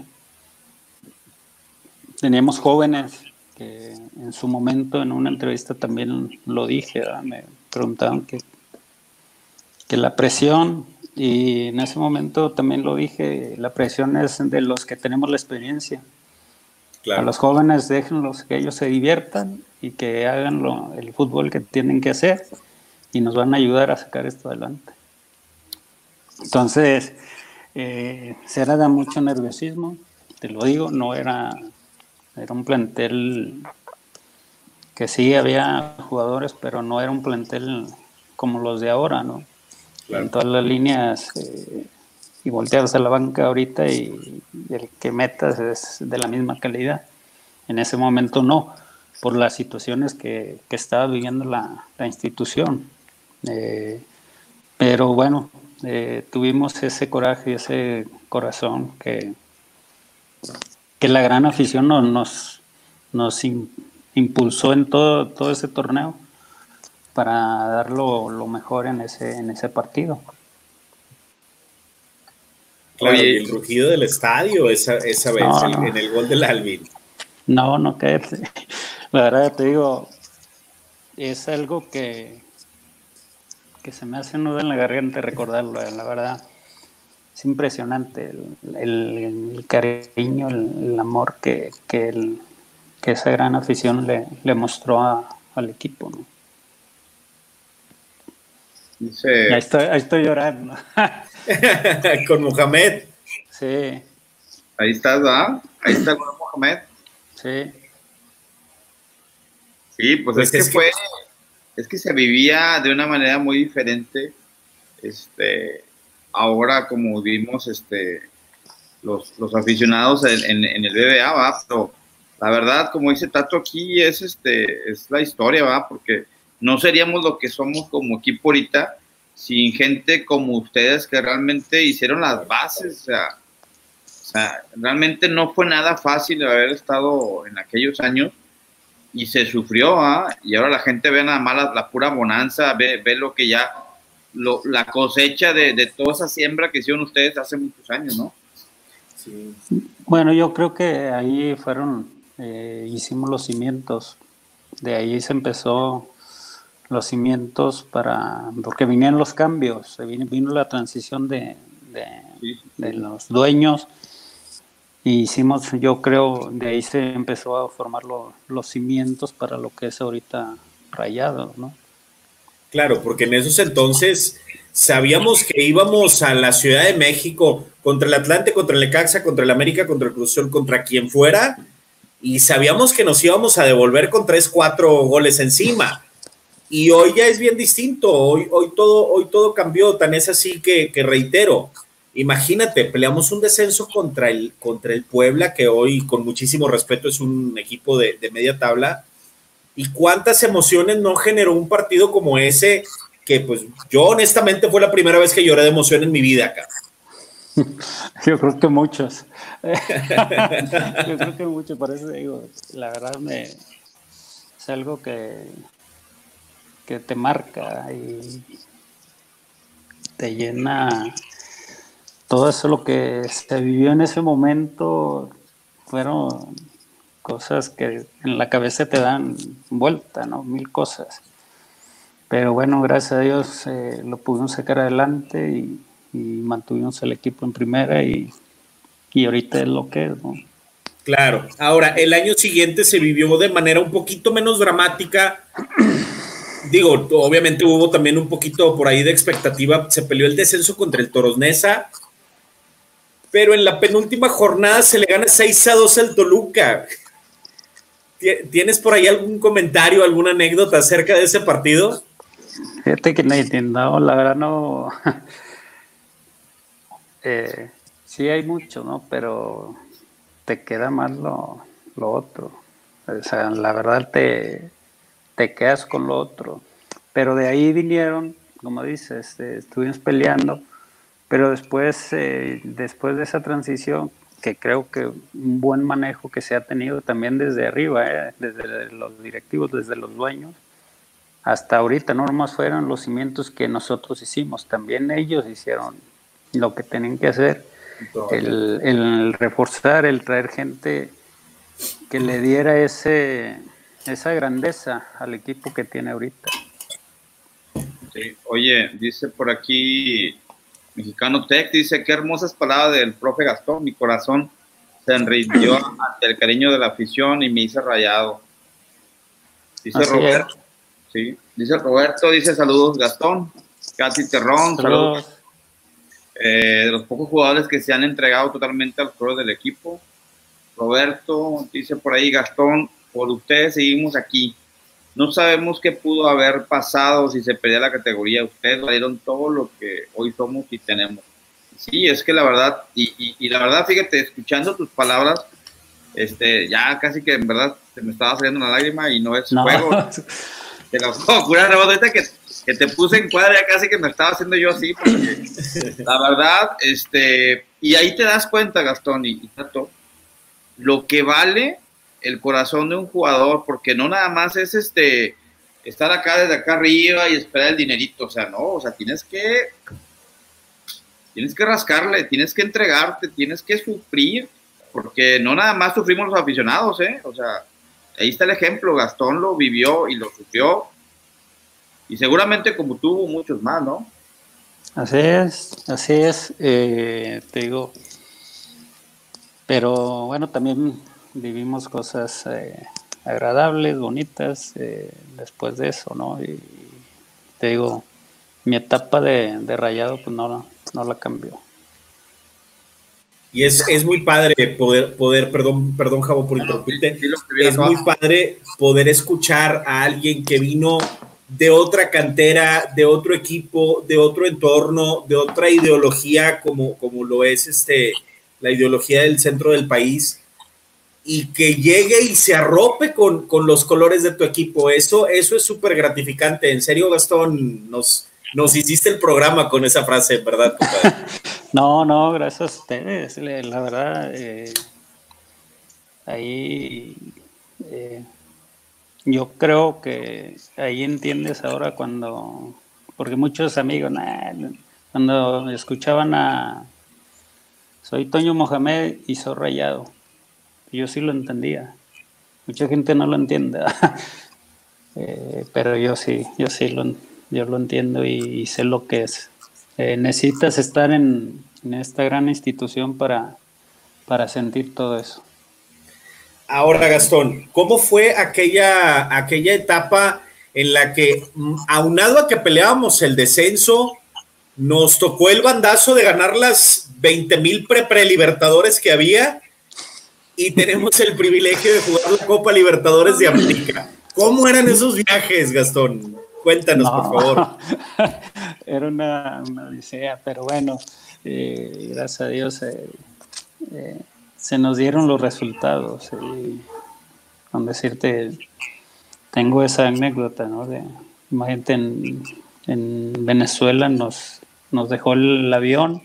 Teníamos jóvenes que en su momento en una entrevista también lo dije, ¿verdad? Me preguntaban que, que la presión, y en ese momento también lo dije, la presión es de los que tenemos la experiencia. Claro. A los jóvenes déjenlos que ellos se diviertan y que hagan lo, el fútbol que tienen que hacer, y nos van a ayudar a sacar esto adelante. Entonces, eh, se era de mucho nerviosismo, te lo digo, no era, era un plantel que sí había jugadores, pero no era un plantel como los de ahora, ¿no? Claro. En todas las líneas eh, y volteas a la banca ahorita y, y el que metas es de la misma calidad. En ese momento no, por las situaciones que, que estaba viviendo la, la institución. Eh, pero bueno, eh, tuvimos ese coraje y ese corazón que, que la gran afición nos, nos, nos in, impulsó en todo, todo ese torneo para dar lo, lo mejor en ese, en ese partido. Claro, Oye, y el rugido del estadio esa, esa vez, no, el, no. en el gol del Alvin. No, no, cállate. La verdad te digo, es algo que, que se me hace un nudo en la garganta recordarlo, la verdad. Es impresionante el, el, el cariño, el, el amor que, que, el, que esa gran afición le, le mostró a, al equipo, ¿no? Dice... Ahí estoy, ahí estoy llorando. Con Mohamed. Sí. Ahí estás, ¿verdad? Ahí está con Mohamed. Sí. Sí, pues, pues es, es que fue, que... es que se vivía de una manera muy diferente. Este, ahora como vimos, este, los, los aficionados en, en, en el B B A, ¿va? Pero la verdad, como dice Tato aquí, es este, es la historia, ¿va? Porque no seríamos lo que somos como equipo ahorita sin gente como ustedes que realmente hicieron las bases. O sea, o sea, realmente no fue nada fácil haber estado en aquellos años y se sufrió, ¿ah? Y ahora la gente ve nada más la, la pura bonanza, ve, ve lo que ya, lo, la cosecha de, de toda esa siembra que hicieron ustedes hace muchos años, ¿no? Sí. Bueno, yo creo que ahí fueron, eh, hicimos los cimientos, de ahí se empezó los cimientos para, porque vinieron los cambios, vino, vino la transición de, de, sí, sí. de los dueños, y hicimos, yo creo, de ahí se empezó a formar lo, los cimientos para lo que es ahorita Rayados, ¿no? Claro, porque en esos entonces sabíamos que íbamos a la Ciudad de México contra el Atlante, contra el Necaxa, contra el América, contra el Cruz Azul, contra quien fuera, y sabíamos que nos íbamos a devolver con tres, cuatro goles encima. Y hoy ya es bien distinto, hoy, hoy, todo, hoy todo cambió, tan es así que, que reitero, imagínate, peleamos un descenso contra el, contra el Puebla, que hoy con muchísimo respeto es un equipo de, de media tabla, y cuántas emociones no generó un partido como ese, que pues yo honestamente fue la primera vez que lloré de emoción en mi vida acá. Yo creo que muchos, yo creo que muchos, por eso digo, la verdad me, es algo que... que te marca y te llena. Todo eso lo que se vivió en ese momento fueron cosas que en la cabeza te dan vuelta, ¿no? Mil cosas. Pero bueno, gracias a Dios eh, lo pudimos sacar adelante y, y mantuvimos el equipo en primera y, y ahorita es lo que es, ¿no? Claro. Ahora, el año siguiente se vivió de manera un poquito menos dramática. Digo, obviamente hubo también un poquito por ahí de expectativa, se peleó el descenso contra el Toros Neza, pero en la penúltima jornada se le gana seis a dos al Toluca. ¿Tienes por ahí algún comentario, alguna anécdota acerca de ese partido? Fíjate que no, la verdad no. eh, sí hay mucho, ¿no? Pero te queda más lo, lo otro. O sea, la verdad te... te quedas con lo otro, pero de ahí vinieron, como dices, eh, estuvimos peleando, pero después, eh, después de esa transición, que creo que un buen manejo que se ha tenido también desde arriba, eh, desde los directivos, desde los dueños, hasta ahorita, no nomás fueron los cimientos que nosotros hicimos, también ellos hicieron lo que tenían que hacer, el, el reforzar, el traer gente que le diera ese... esa grandeza al equipo que tiene ahorita. Sí. Oye, dice por aquí Mexicano Tech, dice, qué hermosas palabras del profe Gastón, mi corazón se enrindió ante el cariño de la afición y me hice rayado. Dice Así Roberto, es. sí, dice Roberto, dice saludos Gastón, Katy Terrón, saludos. saludos. Eh, de los pocos jugadores que se han entregado totalmente al color del equipo. Roberto, dice por ahí Gastón, por ustedes seguimos aquí. No sabemos qué pudo haber pasado si se perdía la categoría. Ustedes dieron todo lo que hoy somos y tenemos. Sí, es que la verdad, y, y, y la verdad, fíjate, escuchando tus palabras, este, ya casi que en verdad se me estaba saliendo una lágrima y no es No. juego. Te lo puedo curar, no, ahorita que, que te puse en cuadra, ya casi que me estaba haciendo yo así, porque la verdad, este, y ahí te das cuenta, Gastón y, y Tato, lo que vale el corazón de un jugador, porque no nada más es este estar acá desde acá arriba y esperar el dinerito, o sea, no, o sea, tienes que tienes que rascarle, tienes que entregarte, tienes que sufrir, porque no nada más sufrimos los aficionados, ¿eh? O sea, ahí está el ejemplo, Gastón lo vivió y lo sufrió, y seguramente como tú, muchos más, ¿no? Así es, así es, eh, te digo, pero bueno, también vivimos cosas eh, agradables, bonitas, eh, después de eso, ¿no? Y te digo, mi etapa de, de Rayado, pues no, no la cambió. Y es, es muy padre poder, poder perdón, perdón, Javo, por interrumpirte, es muy padre poder escuchar a alguien que vino de otra cantera, de otro equipo, de otro entorno, de otra ideología, como, como lo es este, la ideología del centro del país, y que llegue y se arrope con, con los colores de tu equipo. Eso, eso es súper gratificante. En serio, Gastón, nos, nos hiciste el programa con esa frase, ¿verdad, compadre? No, no, gracias a ustedes. La verdad, eh, ahí eh, yo creo que ahí entiendes ahora cuando, porque muchos amigos, nah, cuando escuchaban a soy Toño Mohamed y soy Rayado, yo sí lo entendía. Mucha gente no lo entiende, eh, pero yo sí, yo sí lo, yo lo entiendo y, y sé lo que es. Eh, necesitas estar en, en esta gran institución para, para sentir todo eso. Ahora, Gastón, ¿cómo fue aquella, aquella etapa en la que, aunado a que peleábamos el descenso, nos tocó el bandazo de ganar las veinte mil pre-pre-libertadores que había y tenemos el privilegio de jugar la Copa Libertadores de América? ¿Cómo eran esos viajes, Gastón? Cuéntanos, no, por favor. Era una, una odisea, pero bueno, eh, gracias a Dios eh, eh, se nos dieron los resultados. Y, con decirte, tengo esa anécdota, ¿no? De, imagínate, en, en Venezuela nos, nos dejó el avión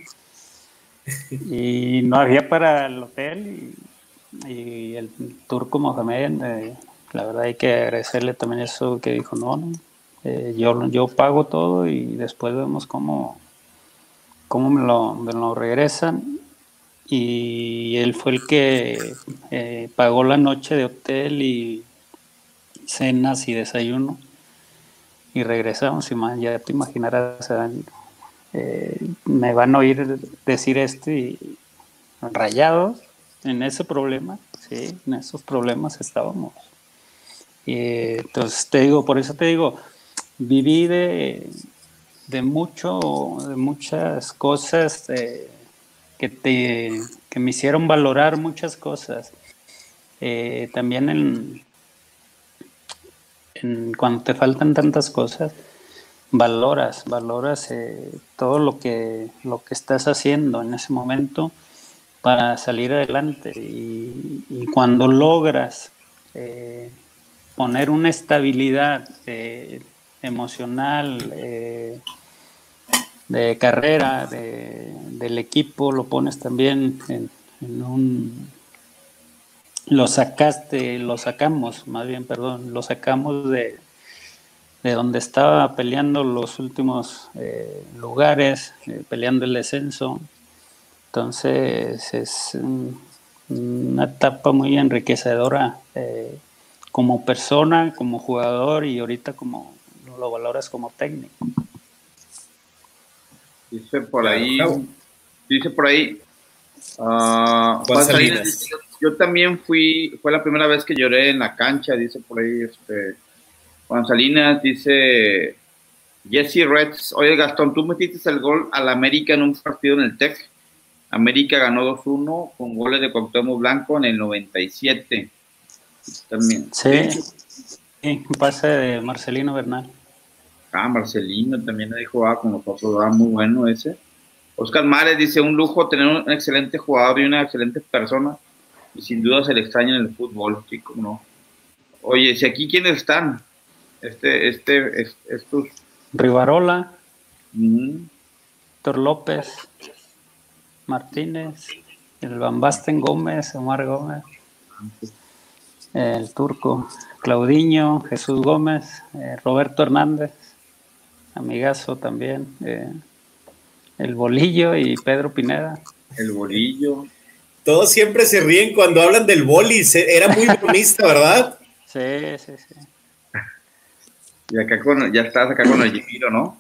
y no había para el hotel y, y el turco Mohamed, eh, la verdad hay que agradecerle también eso que dijo, no, no. Eh, yo, yo pago todo y después vemos cómo, cómo me, lo, me lo regresan. Y él fue el que eh, pagó la noche de hotel y cenas y desayuno. Y regresamos y más, ya te imaginarás, o sea, eh, me van a oír decir esto y Rayados en ese problema, sí, en esos problemas estábamos. Y, entonces te digo, por eso te digo, viví de, de mucho, de muchas cosas eh, que, te, que me hicieron valorar muchas cosas. Eh, también en, en, cuando te faltan tantas cosas, valoras, valoras eh, todo lo que, lo que estás haciendo en ese momento para salir adelante. Y, y cuando logras eh, poner una estabilidad eh, emocional, eh, de carrera, de, del equipo, lo pones también en, en un... Lo sacaste, lo sacamos, más bien, perdón, lo sacamos de, de donde estaba peleando los últimos eh, lugares, eh, peleando el descenso. Entonces es un, una etapa muy enriquecedora eh, como persona, como jugador y ahorita como lo valoras como técnico. Dice por ahí, dice por ahí, uh, Juan Salinas, dice, yo, yo también fui, fue la primera vez que lloré en la cancha, dice por ahí, este, Juan Salinas, dice, Jesse Reds, oye Gastón, tú metiste el gol al América en un partido en el T E C, América ganó dos uno con goles de Cuauhtémoc Blanco en el noventa y siete, también. Sí, sí, un pase de Marcelino Bernal. Ah, Marcelino también ahí jugaba con nosotros, era muy bueno ese. Oscar Mares dice, un lujo tener un excelente jugador y una excelente persona, y sin duda se le extraña en el fútbol, sí, como no. Oye, si aquí quiénes están, este, este, es, estos... Rivarola, mm. Héctor López, Martínez, el Van Basten Gómez, Omar Gómez, el Turco, Claudiño, Jesús Gómez, eh, Roberto Hernández, amigazo también, eh, el Bolillo y Pedro Pineda. El Bolillo. Todos siempre se ríen cuando hablan del boli, era muy bromista, ¿verdad? Sí, sí, sí. Y acá con, ya estás acá con el Yepiro, ¿no?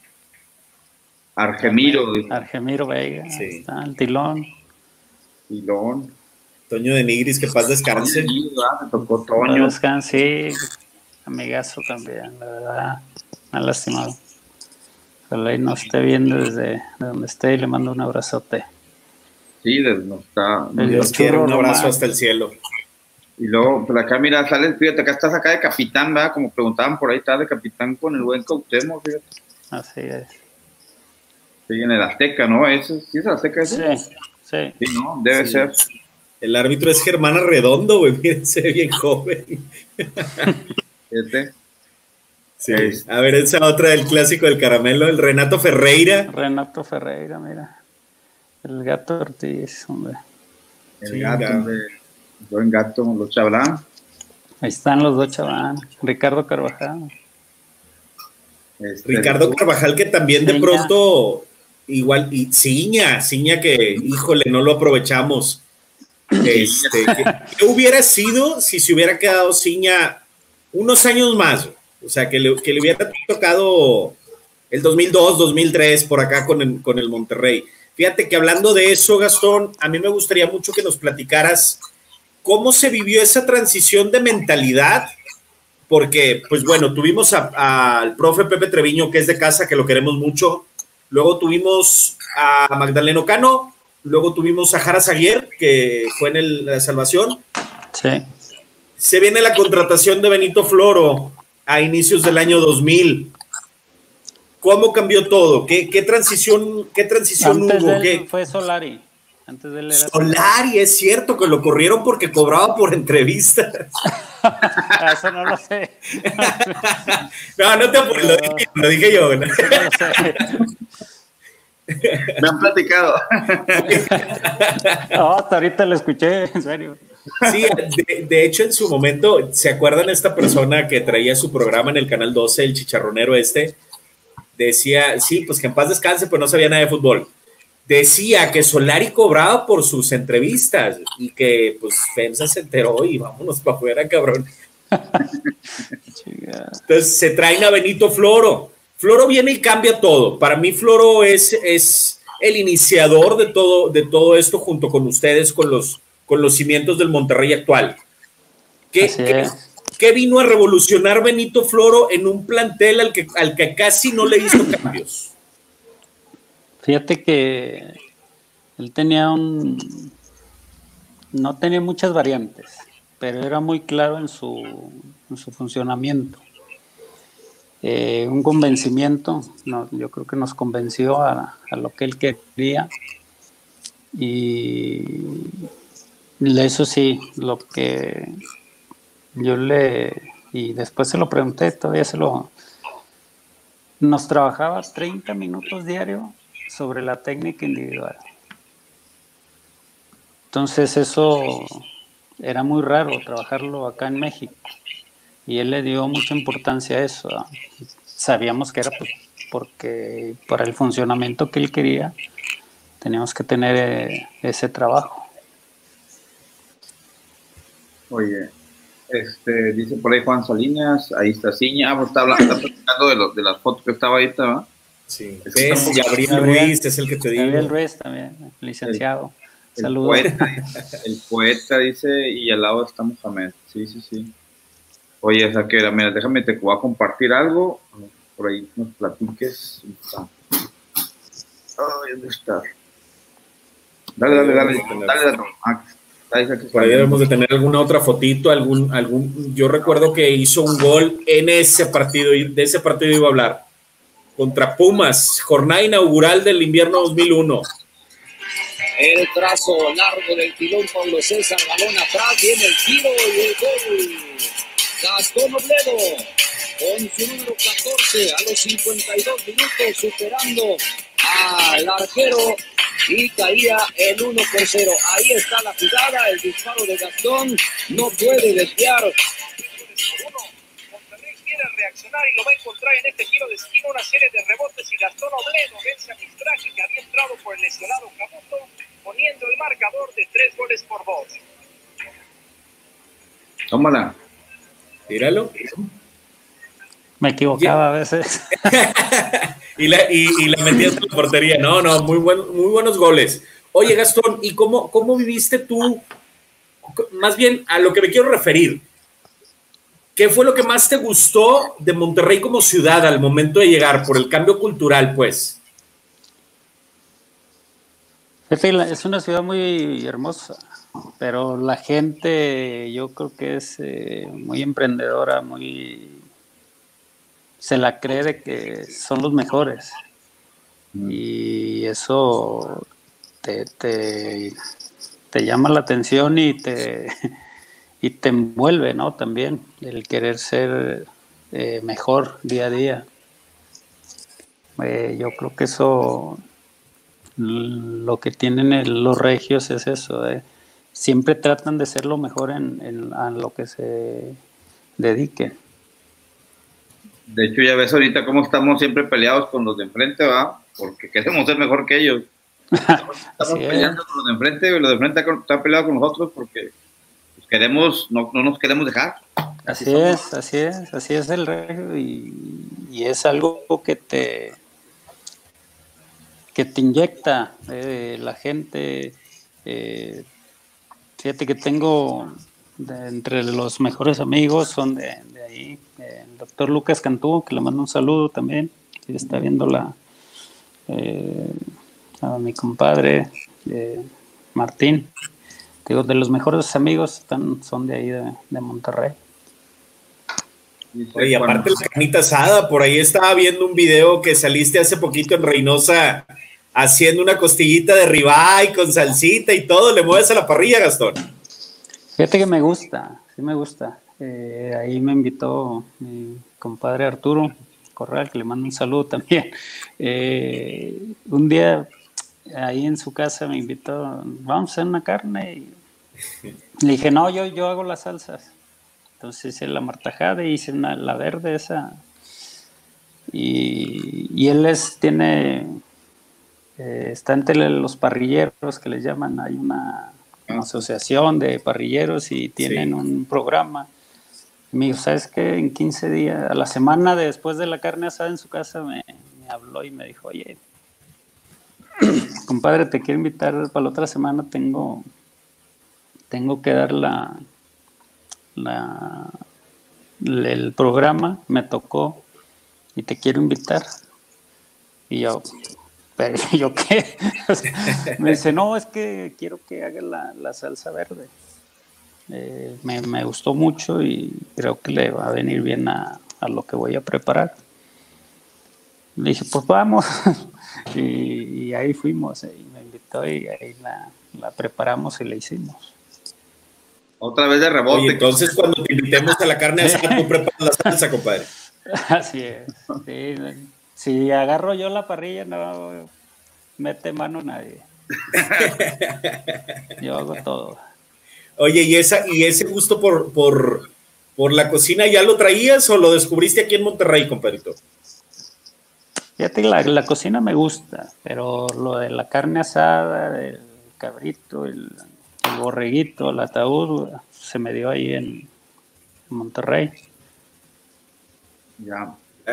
Argemiro. Argemiro Vega, sí. Está el Tilón. Tilón. Toño de Nigris, que paz descanse. Sí, me tocó Toño. Descanse, sí. Amigazo también, la verdad. Me ha lastimado. Ojalá y nos esté viendo desde donde esté y le mando un abrazote. Sí, nos está. Nos Dios quiere, un abrazo Román. Hasta el cielo. Y luego, pues acá, mira, sales, fíjate, acá estás acá de capitán, ¿verdad? Como preguntaban por ahí, estás de capitán con el buen Cuauhtémoc, fíjate. Así es. Sí, en el Azteca, ¿no? ¿Eso, ¿Sí es el Azteca ese? Sí, sí. Sí, ¿no? Debe sí. ser. El árbitro es Germán Arredondo, güey, miren, se ve bien joven. Este. Sí. A ver, esa otra del clásico del caramelo, el Renato Ferreira. Renato Ferreira, mira. El Gato Ortiz, hombre. El sí, gato, gato. De, buen gato, los Chablán. Ahí están los dos Chablán. Ricardo Carvajal. Este, Ricardo Carvajal, que también Ciña. De pronto, igual, y Ciña, Ciña que, híjole, no lo aprovechamos. Este, ¿qué, ¿Qué hubiera sido si se hubiera quedado Ciña unos años más? O sea, que le, que le hubiera tocado el dos mil dos, dos mil tres por acá con el, con el Monterrey. Fíjate que hablando de eso, Gastón, a mí me gustaría mucho que nos platicaras cómo se vivió esa transición de mentalidad, porque, pues bueno, tuvimos al profe Pepe Treviño, que es de casa, que lo queremos mucho, luego tuvimos a Magdaleno Cano, luego tuvimos a Jara Zaguier, que fue en el, la Salvación. Sí. Se viene la contratación de Benito Floro a inicios del año dos mil. ¿Cómo cambió todo? ¿Qué, qué transición, qué transición Antes hubo? De él ¿Qué? Fue Solari. Antes de él era Solari, Solari, es cierto que lo corrieron porque cobraba por entrevistas. Eso no lo sé. No, no te apures, lo dije, lo dije yo. ¿no? No lo sé. Me han platicado. No, hasta ahorita lo escuché, en serio. Sí, de, de hecho en su momento, ¿se acuerdan esta persona que traía su programa en el Canal doce, el chicharronero este? Decía, sí, pues que en paz descanse, pues no sabía nada de fútbol. Decía que Solari cobraba por sus entrevistas y que pues FEMSA se enteró y vámonos para afuera, cabrón. Entonces se traen a Benito Floro. Floro viene y cambia todo. Para mí Floro es, es el iniciador de todo, de todo esto junto con ustedes, con los, con los cimientos del Monterrey actual. ¿Qué, qué, ¿Qué vino a revolucionar Benito Floro en un plantel al que, al que casi no le hizo cambios? Fíjate que él tenía un... no tenía muchas variantes, pero era muy claro en su, en su funcionamiento. Eh, un convencimiento, no, yo creo que nos convenció a, a lo que él quería, y eso sí, lo que yo le, y después se lo pregunté, todavía se lo, nos trabajaba treinta minutos diario sobre la técnica individual. Entonces eso era muy raro trabajarlo acá en México. Y él le dio mucha importancia a eso. Sabíamos que era pues, porque para el funcionamiento que él quería teníamos que tener eh, ese trabajo. Oye, este, dice por ahí Juan Salinas, ahí está Ciña, pues está hablando, está platicando de, lo, de las fotos que estaba ahí, ¿verdad? Sí, es Gabriel Ruiz, es el que te digo. Gabriel Ruiz también, licenciado. El, Saludos. El poeta, el poeta dice, y al lado está Mohamed. Sí, sí, sí. Oye, Saquera, mira, déjame, te voy a compartir algo. Por ahí nos platiques. Ay, ¿dónde está? Dale, dale, dale. Dale, dale. Ah, dale, dale. Por ahí debemos de tener alguna otra fotito, algún, algún. Yo recuerdo que hizo un gol en ese partido, y de ese partido iba a hablar. contra Pumas, jornada inaugural del invierno dos mil uno. El trazo largo del pilón Pablo César, balón atrás, viene el tiro y el gol. Gastón Obledo con su número catorce a los cincuenta y dos minutos, superando al arquero y caía el uno por cero. Ahí está la jugada, el disparo de Gastón, no puede desviar. Monterrey quiere reaccionar y lo va a encontrar en este giro de esquina, una serie de rebotes y Gastón Obledo vence a Mistraje, que había entrado por el lesionado Camuto, poniendo el marcador de tres goles por dos. Tómala. Tíralo. Me equivocaba a veces. y, la, y, y la metías en la portería. No, no, muy, buen, muy buenos goles. Oye, Gastón, ¿y cómo, cómo viviste tú? Más bien, a lo que me quiero referir. ¿Qué fue lo que más te gustó de Monterrey como ciudad al momento de llegar? Por el cambio cultural, pues. Es una ciudad muy hermosa, pero la gente yo creo que es eh, muy emprendedora, muy se la cree de que son los mejores y eso te, te, te llama la atención y te, y te envuelve, ¿no? También el querer ser eh, mejor día a día. Eh, yo creo que eso... Lo que tienen el, los regios es eso, eh. siempre tratan de ser lo mejor en, en a lo que se dediquen. De hecho, ya ves ahorita cómo estamos siempre peleados con los de enfrente, ¿va? Porque queremos ser mejor que ellos. Estamos peleando con los de enfrente, y los de enfrente están peleados con nosotros porque pues, queremos, no, no nos queremos dejar. Así, así es, así es, así es el regio y, y es algo que te... que te inyecta eh, la gente. Eh, fíjate que tengo de, entre los mejores amigos son de, de ahí eh, el doctor Lucas Cantú, que le mando un saludo también, que está viendo la eh, a mi compadre eh, Martín. Digo, de los mejores amigos están, son de ahí de, de Monterrey. Oye, aparte la carnita asada, por ahí estaba viendo un video que saliste hace poquito en Reynosa haciendo una costillita de ribeye con salsita y todo. ¿Le mueves a la parrilla, Gastón? Fíjate que me gusta, sí me gusta. Eh, ahí me invitó mi compadre Arturo Corral, que le mando un saludo también. Eh, un día ahí en su casa me invitó, vamos a hacer una carne. Y le dije, no, yo, yo hago las salsas. Entonces hice la martajada y hice una, la verde esa. Y, y él es, tiene, eh, está entre los parrilleros que les llaman, hay una, una asociación de parrilleros y tienen sí. un programa. Y me dijo, ¿sabes qué? En quince días, a la semana después de la carne asada en su casa, me, me habló y me dijo, oye, compadre, te quiero invitar para la otra semana, tengo, tengo que dar la... La, el programa me tocó y te quiero invitar. Y yo, ¿pero yo qué? Me dice, no, es que quiero que haga la, la salsa verde. Eh, me, me gustó mucho y creo que le va a venir bien a, a lo que voy a preparar. Le dije, pues vamos. y, y ahí fuimos, y me invitó y ahí la, la preparamos y la hicimos. Otra vez de rebote. Oye, entonces cuando te invitemos a la carne asada, tú preparas la salsa, compadre. Así es. Sí, si agarro yo la parrilla, no mete mano nadie. Yo hago todo. Oye, ¿y esa y ese gusto por, por, por la cocina ya lo traías o lo descubriste aquí en Monterrey, compadrito? Fíjate, la, la cocina me gusta, pero lo de la carne asada, el cabrito, el... el borreguito, el ataúd, se me dio ahí en Monterrey. Ya.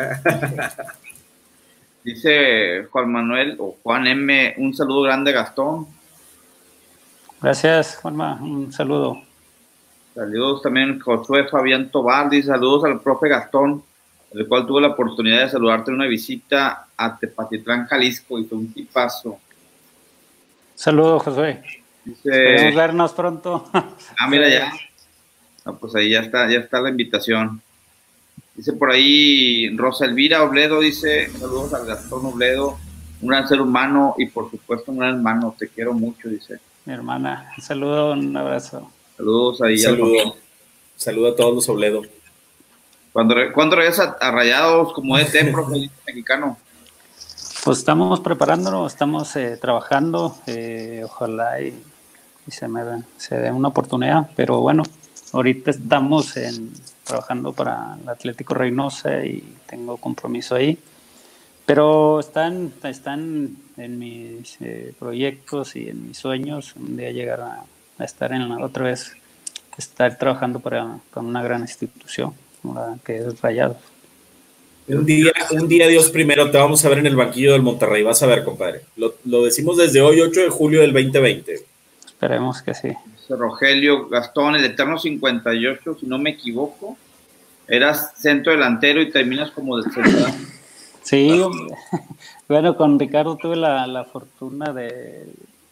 Dice Juan Manuel o Juan M, un saludo grande, Gastón. Gracias, Juanma, un saludo. Saludos también Josué Fabián Tobar, dice saludos al profe Gastón, el cual tuve la oportunidad de saludarte en una visita a Tepatitlán, Jalisco, y fue un tipazo. Saludos, Josué. Dice, esperemos vernos pronto. Ah, mira ya. No, pues ahí ya está, ya está la invitación. Dice por ahí Rosa Elvira Obledo, dice, saludos al Gastón Obledo, un gran ser humano y por supuesto un gran hermano, te quiero mucho, dice. Mi hermana, un saludo, un abrazo. Saludos ahí. Saludo, saludo a todos los Obledo. Cuando, cuando regresa a Rayados como E T, profe mexicano? Pues estamos preparándonos, estamos eh, trabajando, eh, ojalá y, y se me se dé una oportunidad, pero bueno, ahorita estamos en, trabajando para el Atlético Reynosa y tengo compromiso ahí, pero están, están en mis eh, proyectos y en mis sueños un día llegar a, a estar en la otra vez, estar trabajando para, para una gran institución como la que es Rayados. Un día, un día, Dios primero, te vamos a ver en el banquillo del Monterrey. Vas a ver, compadre. Lo, lo decimos desde hoy, ocho de julio del veinte veinte. Esperemos que sí. Rogelio Gastón, el eterno cincuenta y ocho, si no me equivoco, eras centro delantero y terminas como de central. Sí, bueno, con Ricardo tuve la, la fortuna de,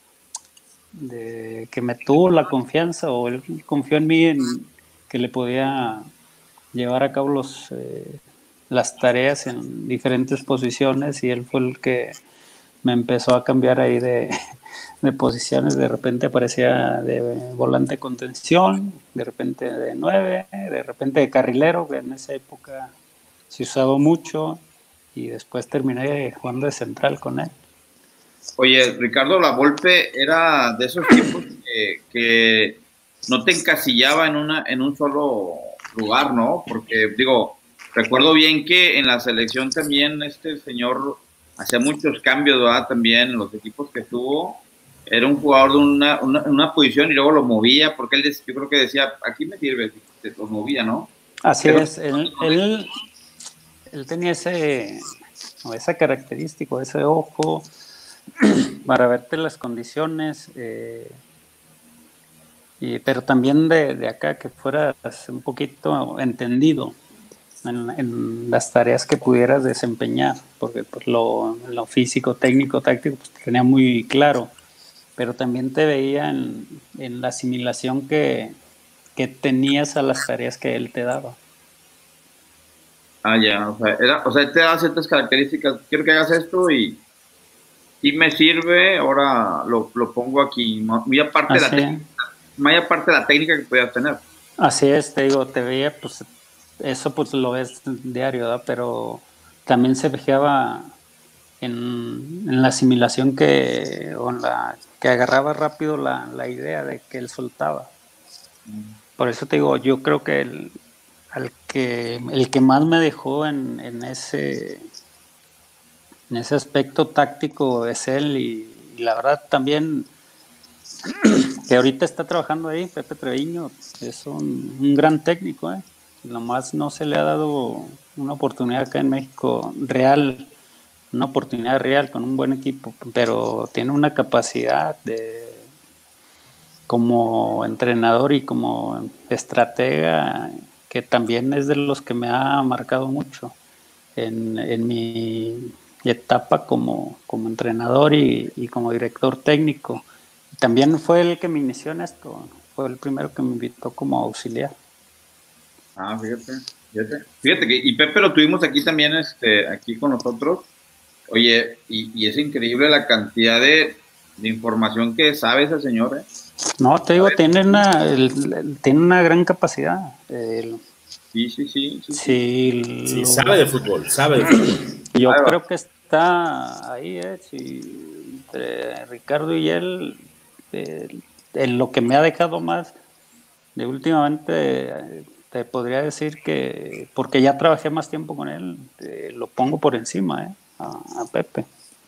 de que me tuvo la confianza, o él confió en mí en que le podía llevar a cabo los... Eh, las tareas en diferentes posiciones y él fue el que me empezó a cambiar ahí de, de posiciones. De repente aparecía de volante contención, de repente de nueve, de repente de carrilero, que en esa época se usaba mucho, y después terminé jugando de central con él. Oye, Ricardo Lavolpe era de esos tiempos que, que no te encasillaba en, una, en un solo lugar, ¿no? Porque, digo... Recuerdo bien que en la selección también este señor hacía muchos cambios, ¿verdad? También en los equipos que tuvo. Era un jugador de una, una, una posición y luego lo movía, porque él yo creo que decía, aquí me sirve, lo movía, ¿no? Así Pero, es, él, él, él tenía ese, esa característica, ese ojo para verte las condiciones, eh, y, pero también de, de acá que fueras un poquito entendido En, en las tareas que pudieras desempeñar, porque pues, lo, lo físico, técnico, táctico, pues, tenía muy claro, pero también te veía en, en la asimilación que, que tenías a las tareas que él te daba. Ah, ya, o sea, era, o sea, te da ciertas características, quiero que hagas esto y, y me sirve, ahora lo, lo pongo aquí, muy aparte, de la técnica, muy aparte de la técnica que podías tener. Así es, te digo, te veía, pues, eso pues lo ves diario, ¿verdad? Pero también se fijaba en, en la asimilación que, o en la, que agarraba rápido la, la idea de que él soltaba. Por eso te digo, yo creo que el, al que, el que más me dejó en, en, ese, en ese aspecto táctico es él, y, y la verdad también que ahorita está trabajando ahí, Pepe Treviño, es un, un gran técnico, ¿eh? Nomás no se le ha dado una oportunidad acá en México real, una oportunidad real con un buen equipo, pero tiene una capacidad de como entrenador y como estratega que también es de los que me ha marcado mucho en, en mi etapa como, como entrenador y, y como director técnico. También fue el que me inició en esto, fue el primero que me invitó como auxiliar. Ah, fíjate, fíjate, fíjate que, y Pepe lo tuvimos aquí también, este, aquí con nosotros, oye, y, y es increíble la cantidad de, de información que sabe ese señor, ¿eh? No, te digo, tiene una, el, el, tiene una gran capacidad. El, sí, sí, sí. Sí, sí, sí lo, sabe de fútbol, sabe de fútbol. Yo ah, creo que está ahí, ¿eh? Sí, entre Ricardo y él, eh, en lo que me ha dejado más de últimamente... Te podría decir que, porque ya trabajé más tiempo con él, eh, lo pongo por encima, eh, a, a Pepe.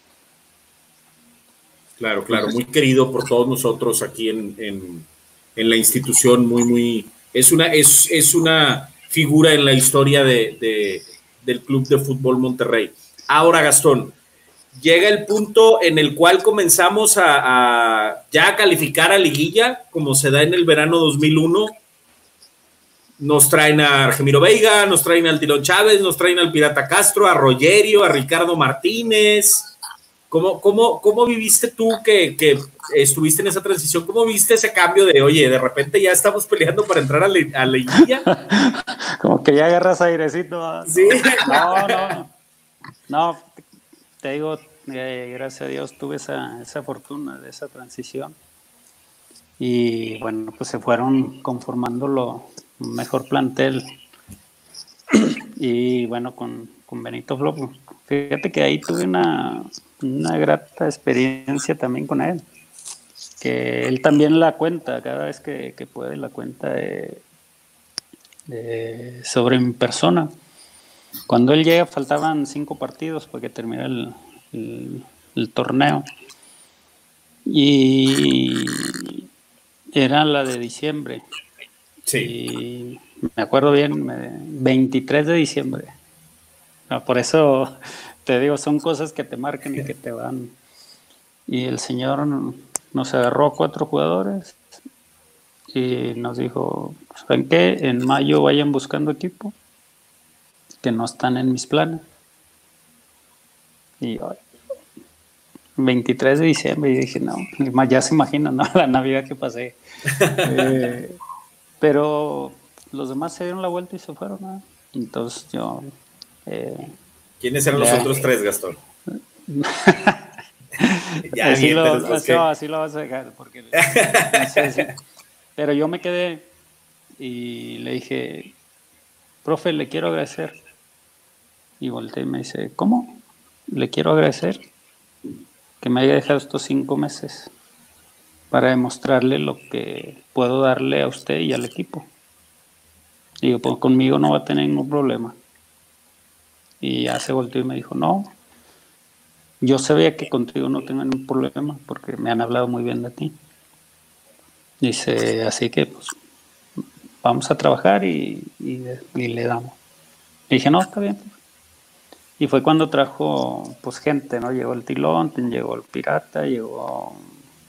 Claro, claro, muy querido por todos nosotros aquí en, en, en la institución, muy, muy, es una, es, es una figura en la historia de, de, del Club de Fútbol Monterrey. Ahora, Gastón, llega el punto en el cual comenzamos a, a ya a calificar a liguilla, como se da en el verano dos mil uno. Nos traen a Argemiro Veiga, nos traen al Tilón Chávez, nos traen al Pirata Castro, a Rogerio, a Ricardo Martínez, ¿Cómo, cómo, cómo viviste tú que, que estuviste en esa transición? ¿Cómo viste ese cambio de, oye, de repente ya estamos peleando para entrar a la, a la liguilla? Como que ya agarras airecito. ¿No? Sí. No, no. No, te digo, eh, gracias a Dios tuve esa, esa fortuna de esa transición. Y bueno, pues se fueron conformando lo mejor plantel. Y bueno, con, con Benito Flop, fíjate que ahí tuve una, una grata experiencia también con él, que él también la cuenta, cada vez que, que puede la cuenta de, de, sobre mi persona. Cuando él llega faltaban cinco partidos para que terminara el, el, el torneo, y era la de diciembre. Sí. Y me acuerdo bien, veintitrés de diciembre. No, por eso te digo, son cosas que te marcan y que te van. Y el señor nos agarró a cuatro jugadores y nos dijo, ¿saben qué? En mayo vayan buscando equipo, que no están en mis planes. Y ay, veintitrés de diciembre, y dije, no, ya se imaginan, ¿no? La Navidad que pasé. eh, pero los demás se dieron la vuelta y se fueron, ¿no? Entonces yo... Eh, ¿Quiénes eran los ya. otros tres, Gastón? Ya así, lo, así, que... así lo vas a dejar, porque no sé si... Pero yo me quedé y le dije, profe, le quiero agradecer. Y volteé y me dice, ¿cómo? Le quiero agradecer que me haya dejado estos cinco meses para demostrarle lo que puedo darle a usted y al equipo. Y digo, pues conmigo no va a tener ningún problema. Y ya se volteó y me dijo, no, yo sabía que contigo no tengo ningún problema porque me han hablado muy bien de ti. Dice, así que pues vamos a trabajar y, y, y le damos. Y dije, no, está bien. Y fue cuando trajo pues gente, ¿no? Llegó el Tilón, llegó el Pirata, llegó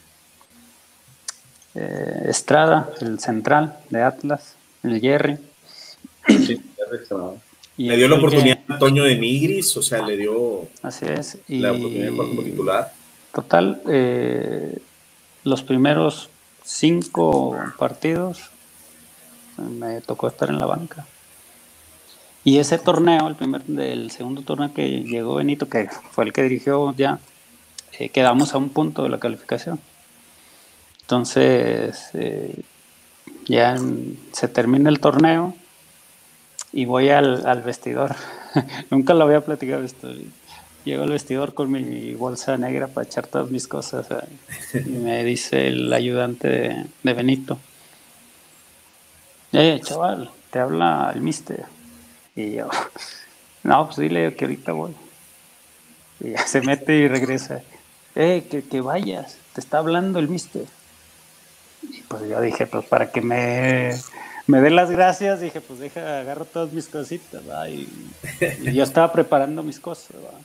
eh, Estrada, el central de Atlas, el Jerry. Sí, y le dio la oportunidad que, a Toño de Nigris, o sea, le dio así es, y la oportunidad de jugar como titular. Total, eh, los primeros cinco partidos me tocó estar en la banca. Y ese torneo, el primer, el segundo torneo que llegó Benito, que fue el que dirigió ya, eh, quedamos a un punto de la calificación. Entonces, eh, ya en, se termina el torneo y voy al, al vestidor. Nunca lo había platicado esto. Llego al vestidor con mi bolsa negra para echar todas mis cosas. ¿eh? Y me dice el ayudante de, de Benito, eh, chaval, te habla el mister. Y yo, no, pues dile que ahorita voy. Y ya se mete y regresa. Eh, que, que vayas, te está hablando el mister. Y pues yo dije, pues para que me, me dé las gracias, dije, pues deja, agarro todas mis cositas, ¿va? Y, y yo estaba preparando mis cosas, ¿va?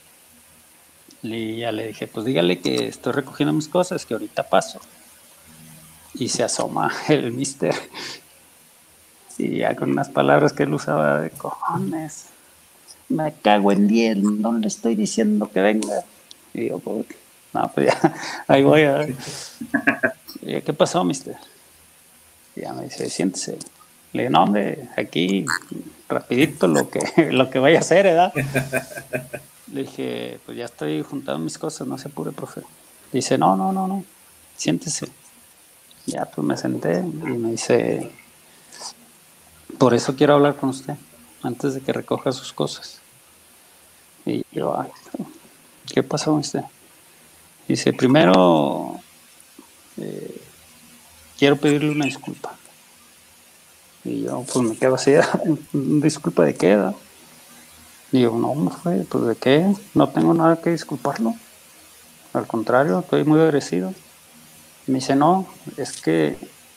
Y ya le dije, pues dígale que estoy recogiendo mis cosas, que ahorita paso. Y se asoma el mister. Y ya con unas palabras que él usaba de cojones. Me cago en diez, no le estoy diciendo que venga. Y yo, pues, no, pues ya, ahí voy a ver. Y yo, ¿qué pasó, mister? Y ya me dice, siéntese. Le dije, no, hombre, aquí rapidito lo que, lo que vaya a hacer, ¿verdad? Le dije, pues ya estoy juntando mis cosas, no se apure, profe. Dice, no, no, no, no, siéntese. Ya, pues me senté y me dice, por eso quiero hablar con usted, antes de que recoja sus cosas. Y yo, ay, ¿qué pasó, mister? Dice, primero, eh, quiero pedirle una disculpa. Y yo, pues me quedo así, ¿disculpa de qué, edad? Y yo, no, no fue, pues de qué, no tengo nada que disculparlo. Al contrario, estoy muy agradecido. Me dice, no, es que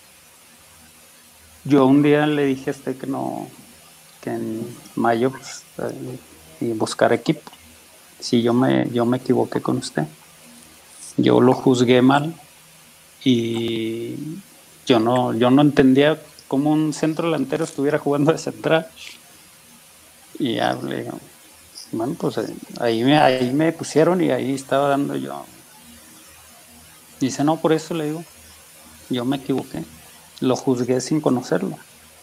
yo un día le dije a usted que no, que en mayo pues, eh, y buscar equipo. Sí, yo me, yo me equivoqué con usted. Yo lo juzgué mal y yo no, yo no entendía cómo un centro delantero estuviera jugando de central. Y ya le digo, Bueno, pues ahí me, ahí me pusieron y ahí estaba dando yo. Dice, no, por eso le digo, yo me equivoqué. Lo juzgué sin conocerlo.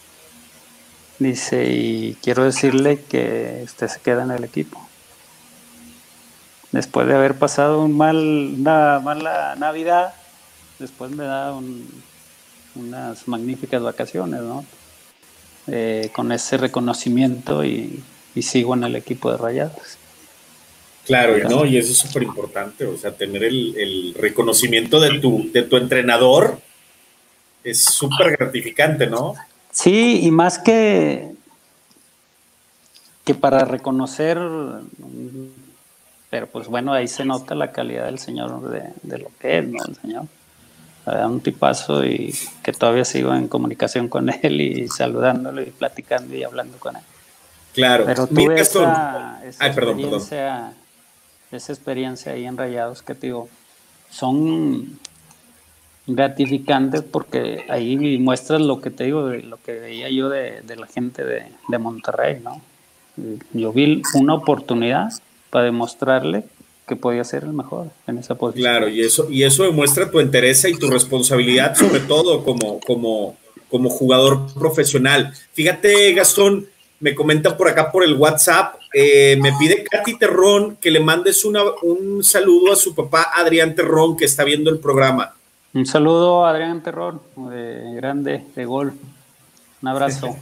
Dice, y quiero decirle que usted se queda en el equipo. Después de haber pasado un mal, una mala Navidad, después me da un, unas magníficas vacaciones, ¿no? Eh, con ese reconocimiento y, y sigo en el equipo de Rayados. Claro, ¿no? Y eso es súper importante, o sea, tener el, el reconocimiento de tu, de tu entrenador es súper gratificante, ¿no? Sí, y más que, que para reconocer, pero pues bueno, ahí se nota la calidad del señor de, de lo que es, ¿no? El señor. Da un tipazo y que todavía sigo en comunicación con él y saludándolo y platicando y hablando con él. Claro. Pero tuve Mira, esa, esa, Ay, perdón, experiencia, perdón. esa experiencia ahí en Rayados que te digo, son gratificantes porque ahí muestras lo que te digo, de lo que veía yo de, de la gente de, de Monterrey, ¿no? Yo vi una oportunidad para demostrarle que podía ser el mejor en esa posición. Claro, y eso, y eso demuestra tu interés y tu responsabilidad, sobre todo como, como, como jugador profesional. Fíjate, Gastón, me comentan por acá por el WhatsApp, eh, me pide Katy Terrón que le mandes una, un saludo a su papá Adrián Terrón, que está viendo el programa. Un saludo a Adrián Terrón, de grande, de gol. Un abrazo.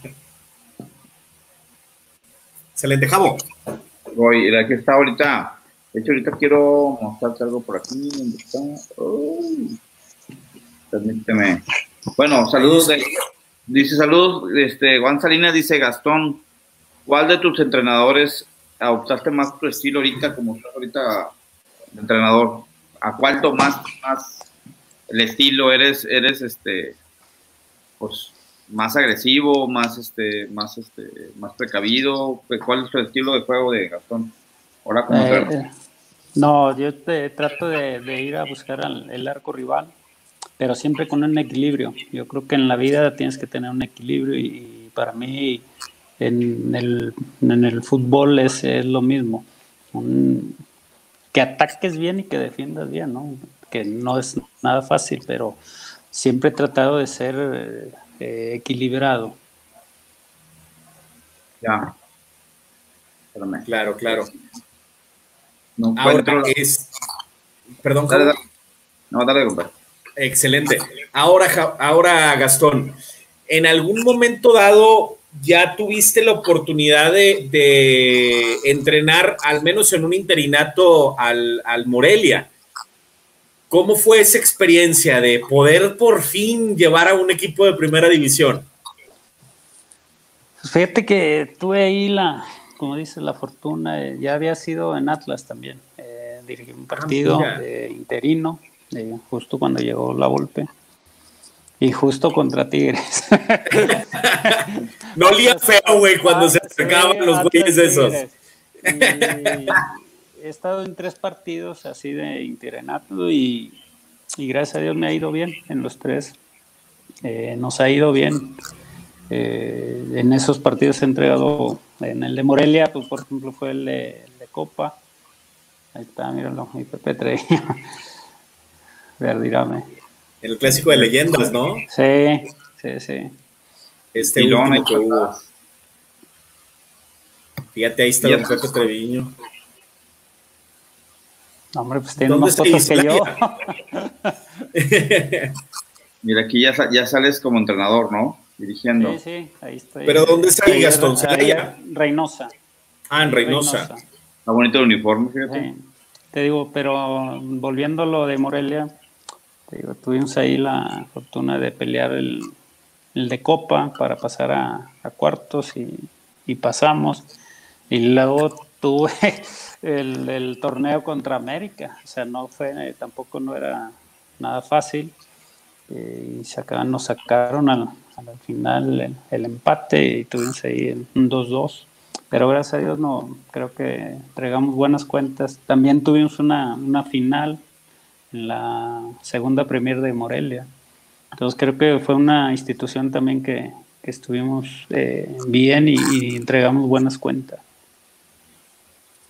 Excelente, Javo. Oye, aquí está ahorita. De hecho, ahorita quiero mostrarte algo por aquí. ¿Dónde está? Uy. Permíteme. Bueno, saludos. De, dice saludos. Este, Juan Salinas dice, Gastón, ¿cuál de tus entrenadores adoptaste más tu estilo ahorita como estás ahorita de entrenador? ¿A cuál tomaste más el estilo? ¿Eres, eres este, pues, más agresivo, más, este, más, este, más precavido? ¿Cuál es tu estilo de juego de Gastón? Ahora como eh, no, yo te, trato de, de ir a buscar al, el arco rival, pero siempre con un equilibrio. Yo creo que en la vida tienes que tener un equilibrio y, y para mí en el, en el fútbol es, es lo mismo. Un, que ataques bien y que defiendas bien, ¿no? Que no es nada fácil, pero siempre he tratado de ser eh, equilibrado. Ya. Espérame. Claro, claro. No Ahora es... Perdón, dale, dale. No, dale, compadre. Excelente. Ahora, ahora, Gastón, ¿en algún momento dado ya tuviste la oportunidad de, de entrenar, al menos en un interinato, al, al Morelia? ¿Cómo fue esa experiencia de poder por fin llevar a un equipo de primera división? Fíjate que tuve ahí la, como dices, la fortuna, eh, ya había sido en Atlas también, eh, dirigí un partido ah, de interino, eh, justo cuando llegó la Volpe, y justo contra Tigres. No olía feo, güey, cuando ah, se acercaban sí, los güeyes esos. Y he estado en tres partidos así de interinato y, y gracias a Dios me ha ido bien en los tres. Eh, nos ha ido bien. Eh, en esos partidos he entregado, en el de Morelia, pues por ejemplo fue el de, el de Copa. Ahí está, míralo, mi Pepe Treviño. Verdirame. El clásico de leyendas, ¿no? Sí, sí, sí. Este último que hubo. Fíjate, ahí está don Pepe Treviño. No, hombre, pues tiene más fotos que yo. Mira, aquí ya, ya sales como entrenador, ¿no? Dirigiendo. Sí, sí, ahí estoy. ¿Pero dónde está ahí, Gastón? Reynosa. Ah, en Reynosa. Está bonito el uniforme, fíjate. Sí. Te digo, pero volviendo a lo de Morelia, te digo, tuvimos ahí la fortuna de pelear el, el de Copa para pasar a, a cuartos y, y pasamos. Y luego tuve el, el torneo contra América. O sea, no fue, tampoco no era nada fácil. Eh, y sacaron, nos sacaron al, al final el, el empate y tuvimos ahí un dos dos. Pero gracias a Dios no, creo que entregamos buenas cuentas. También tuvimos una, una final en la segunda Premier de Morelia. Entonces creo que fue una institución también que, que estuvimos eh, bien y, y entregamos buenas cuentas.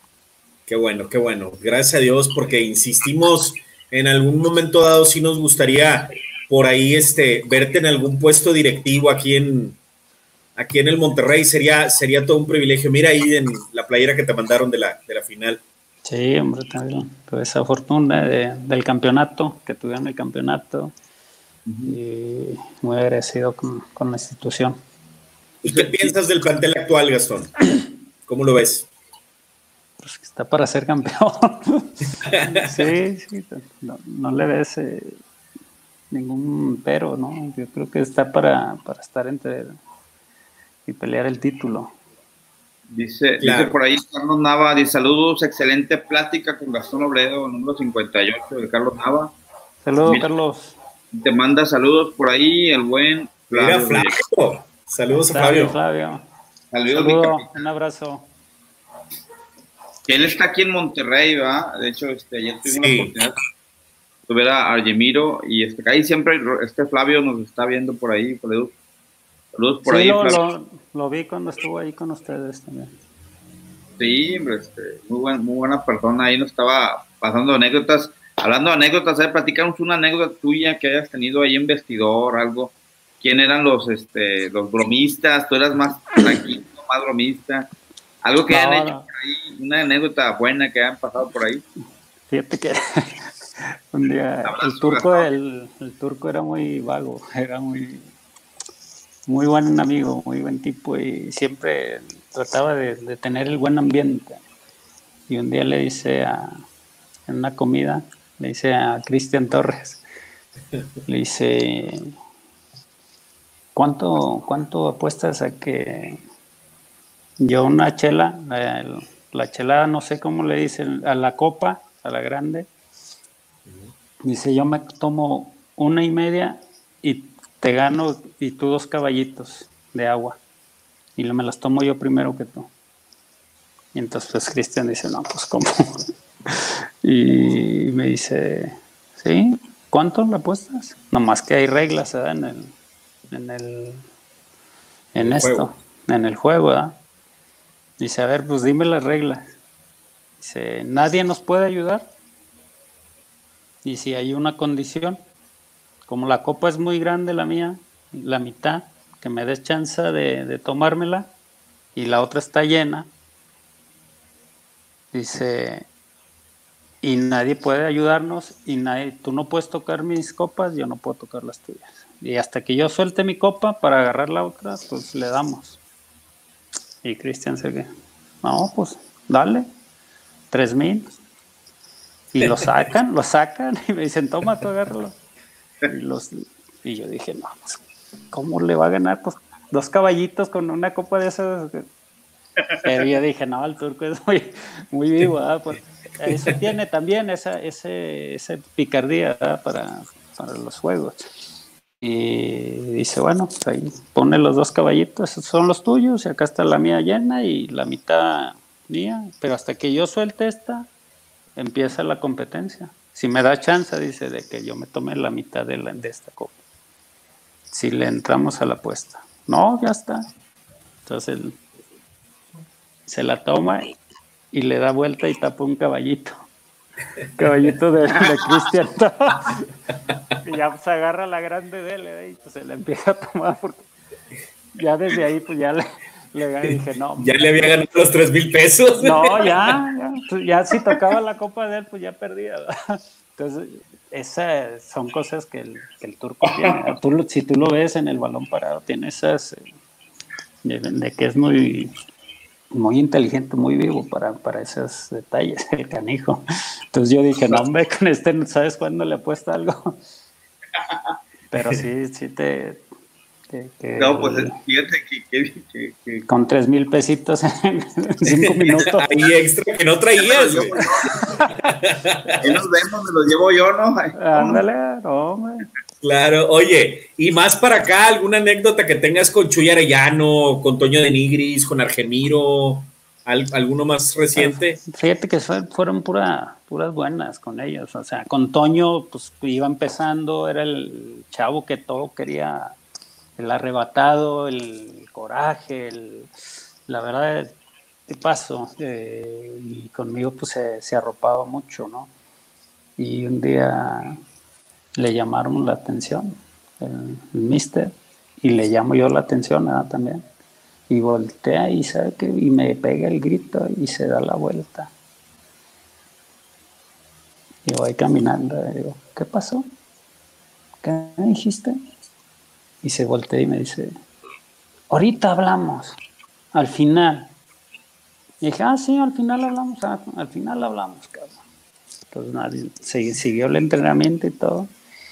Qué bueno, qué bueno. Gracias a Dios, porque insistimos, en algún momento dado sí nos gustaría por ahí este, verte en algún puesto directivo aquí en, aquí en el Monterrey. Sería, sería todo un privilegio. Mira ahí en la playera que te mandaron de la, de la final. Sí, hombre, también. Tuve esa fortuna de, del campeonato, que tuvieron el campeonato. Uh-huh. Y muy agradecido con, con la institución. ¿Y qué piensas del plantel actual, Gastón? ¿Cómo lo ves? Pues que está para ser campeón. Sí, sí, no, no le ves eh, ningún pero, ¿no? Yo creo que está para, para estar entre y pelear el título. Dice, claro. Dice por ahí Carlos Nava, dice saludos, excelente plática con Gastón Obledo, número cincuenta y ocho de Carlos Nava. Saludos, Mira, Carlos. Te manda saludos por ahí el buen Flavio. Mira, Flavio. Saludos a Flavio. Flavio. Saludos, Saludo, un abrazo. Que él está aquí en Monterrey, ¿verdad? De hecho, este, ayer tuvimos sí. una oportunidad de ver a Argemiro y este, ahí siempre este Flavio nos está viendo por ahí. Saludos, saludos por sí, ahí. Lo, lo, lo vi cuando estuvo ahí con ustedes también. Sí, hombre, este, muy, buen, muy buena persona. Ahí nos estaba pasando anécdotas. Hablando de anécdotas, ¿eh? Platícanos una anécdota tuya que hayas tenido ahí en vestidor, algo. ¿Quién eran los, este, los bromistas? ¿Tú eras más tranquilo, más bromista? Algo que no, hayan hecho no. por ahí, una anécdota buena que hayan pasado por ahí. Fíjate que un día el turco, el, el turco era muy vago, era muy, muy buen amigo, muy buen tipo y siempre trataba de, de tener el buen ambiente. Y un día le dice a, en una comida, le dice a Cristian Torres, le dice, ¿cuánto, cuánto apuestas a que yo una chela, la, la chela no sé cómo le dicen, a la copa, a la grande, dice yo me tomo una y media y te gano y tú dos caballitos de agua y me las tomo yo primero que tú? Y entonces pues Cristian dice, no, pues ¿cómo? Y me dice, ¿sí? ¿Cuánto le apuestas? Nomás que hay reglas, ¿verdad? En el, en el, en el esto, juego. En el juego, ¿verdad? Dice, a ver, pues dime las reglas. Dice, nadie nos puede ayudar. Y si hay una condición, como la copa es muy grande la mía, la mitad, que me des chance de, de tomármela, y la otra está llena. Dice, y nadie puede ayudarnos, y nadie, tú no puedes tocar mis copas, yo no puedo tocar las tuyas. Y hasta que yo suelte mi copa para agarrar la otra, pues le damos. Y Cristian se que, no, pues dale, tres mil. Y lo sacan, lo sacan y me dicen, toma, tú agárralo. Y, los, y yo dije, no, pues, ¿cómo le va a ganar? Pues dos caballitos con una copa de esas. Pero yo dije, no, el turco es muy, muy vivo, ¿verdad? Pues, eso tiene también esa, ese, esa picardía, ¿verdad? Para, para los juegos. Y dice, bueno, pues ahí pone los dos caballitos, esos son los tuyos, y acá está la mía llena y la mitad mía, pero hasta que yo suelte esta, empieza la competencia. Si me da chance, dice, de que yo me tome la mitad de, la, de esta copa. Si le entramos a la apuesta. No, ya está. Entonces él se la toma y le da vuelta y tapa un caballito. Caballito de, de Cristian. Y ya se agarra la grande de él, ¿eh? Y pues se la empieza a tomar porque ya desde ahí pues ya le, le dije no. Ya le había ganado los tres mil pesos. No, ya, ya, ya si tocaba la copa de él pues ya perdía, ¿verdad? Entonces esas son cosas que el, que el turco tiene. Tú, si tú lo ves en el balón parado, tiene esas eh, de, de que es muy muy inteligente, muy vivo para, para esos detalles, el canijo. Entonces yo dije, no, hombre, con este no sabes cuándo le apuesta algo. Pero sí, sí te... Que, que no, pues fíjate que... que, que, que con tres mil pesitos en cinco minutos. Ahí extra que no traías, güey. Ahí nos vemos, me lo llevo yo, ¿no? Ándale, no, hombre. Claro, oye, y más para acá, ¿alguna anécdota que tengas con Chuy Arellano, con Toño de Nigris, con Argemiro, al, alguno más reciente? Fíjate que fueron pura, puras buenas con ellos, o sea, con Toño, pues iba empezando, era el chavo que todo quería, el arrebatado, el coraje, el, la verdad, tipazo, eh, y conmigo pues se, se arropaba mucho, ¿no? Y un día le llamaron la atención, el, el mister, y le llamo yo la atención, ¿verdad? También. Y voltea y sabe que y me pega el grito y se da la vuelta. Y voy caminando y digo, ¿qué pasó? ¿Qué me dijiste? Y se voltea y me dice, ahorita hablamos, al final. Y dije, ah, sí, al final hablamos, ah, al final hablamos, cabrón. Entonces nadie, se, siguió el entrenamiento y todo.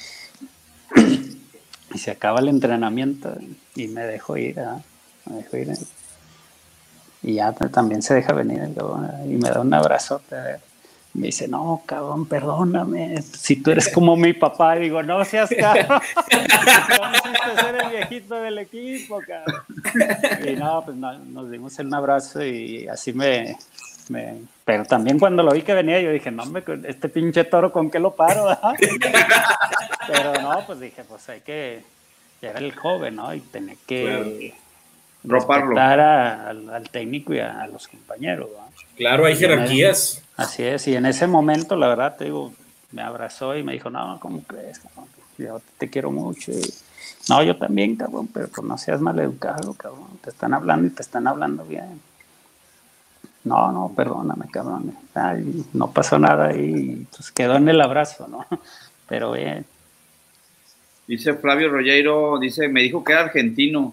Y se acaba el entrenamiento y me dejó ir, ¿eh? me dejó ir. Y ya también se deja venir el cabrón, y me da un abrazote. ¿eh? Me dice, no, cabrón, perdóname, si tú eres como mi papá. Y digo, no seas cabrón, ¿cómo hiciste ser el viejito del equipo, cabrón? Y no, pues no, nos dimos un abrazo y así me, me... Pero también cuando lo vi que venía, yo dije, no, me, este pinche toro, ¿con qué lo paro? ¿verdad? Pero no, pues dije, pues hay que... Era el joven, ¿no? Y tenía que... Roparlo. Respetar a, al, al técnico y a, a los compañeros, ¿no? Claro, hay jerarquías. Así es, y en ese momento, la verdad, te digo, me abrazó y me dijo, no, ¿cómo crees, cabrón? Yo te quiero mucho. Y, no, yo también, cabrón, pero pues no seas maleducado, cabrón. Te están hablando y te están hablando bien. No, no, perdóname, cabrón. Ay, no pasó nada y pues quedó en el abrazo, ¿no? Pero bien. Dice Flavio Rollero, dice, me dijo que era argentino.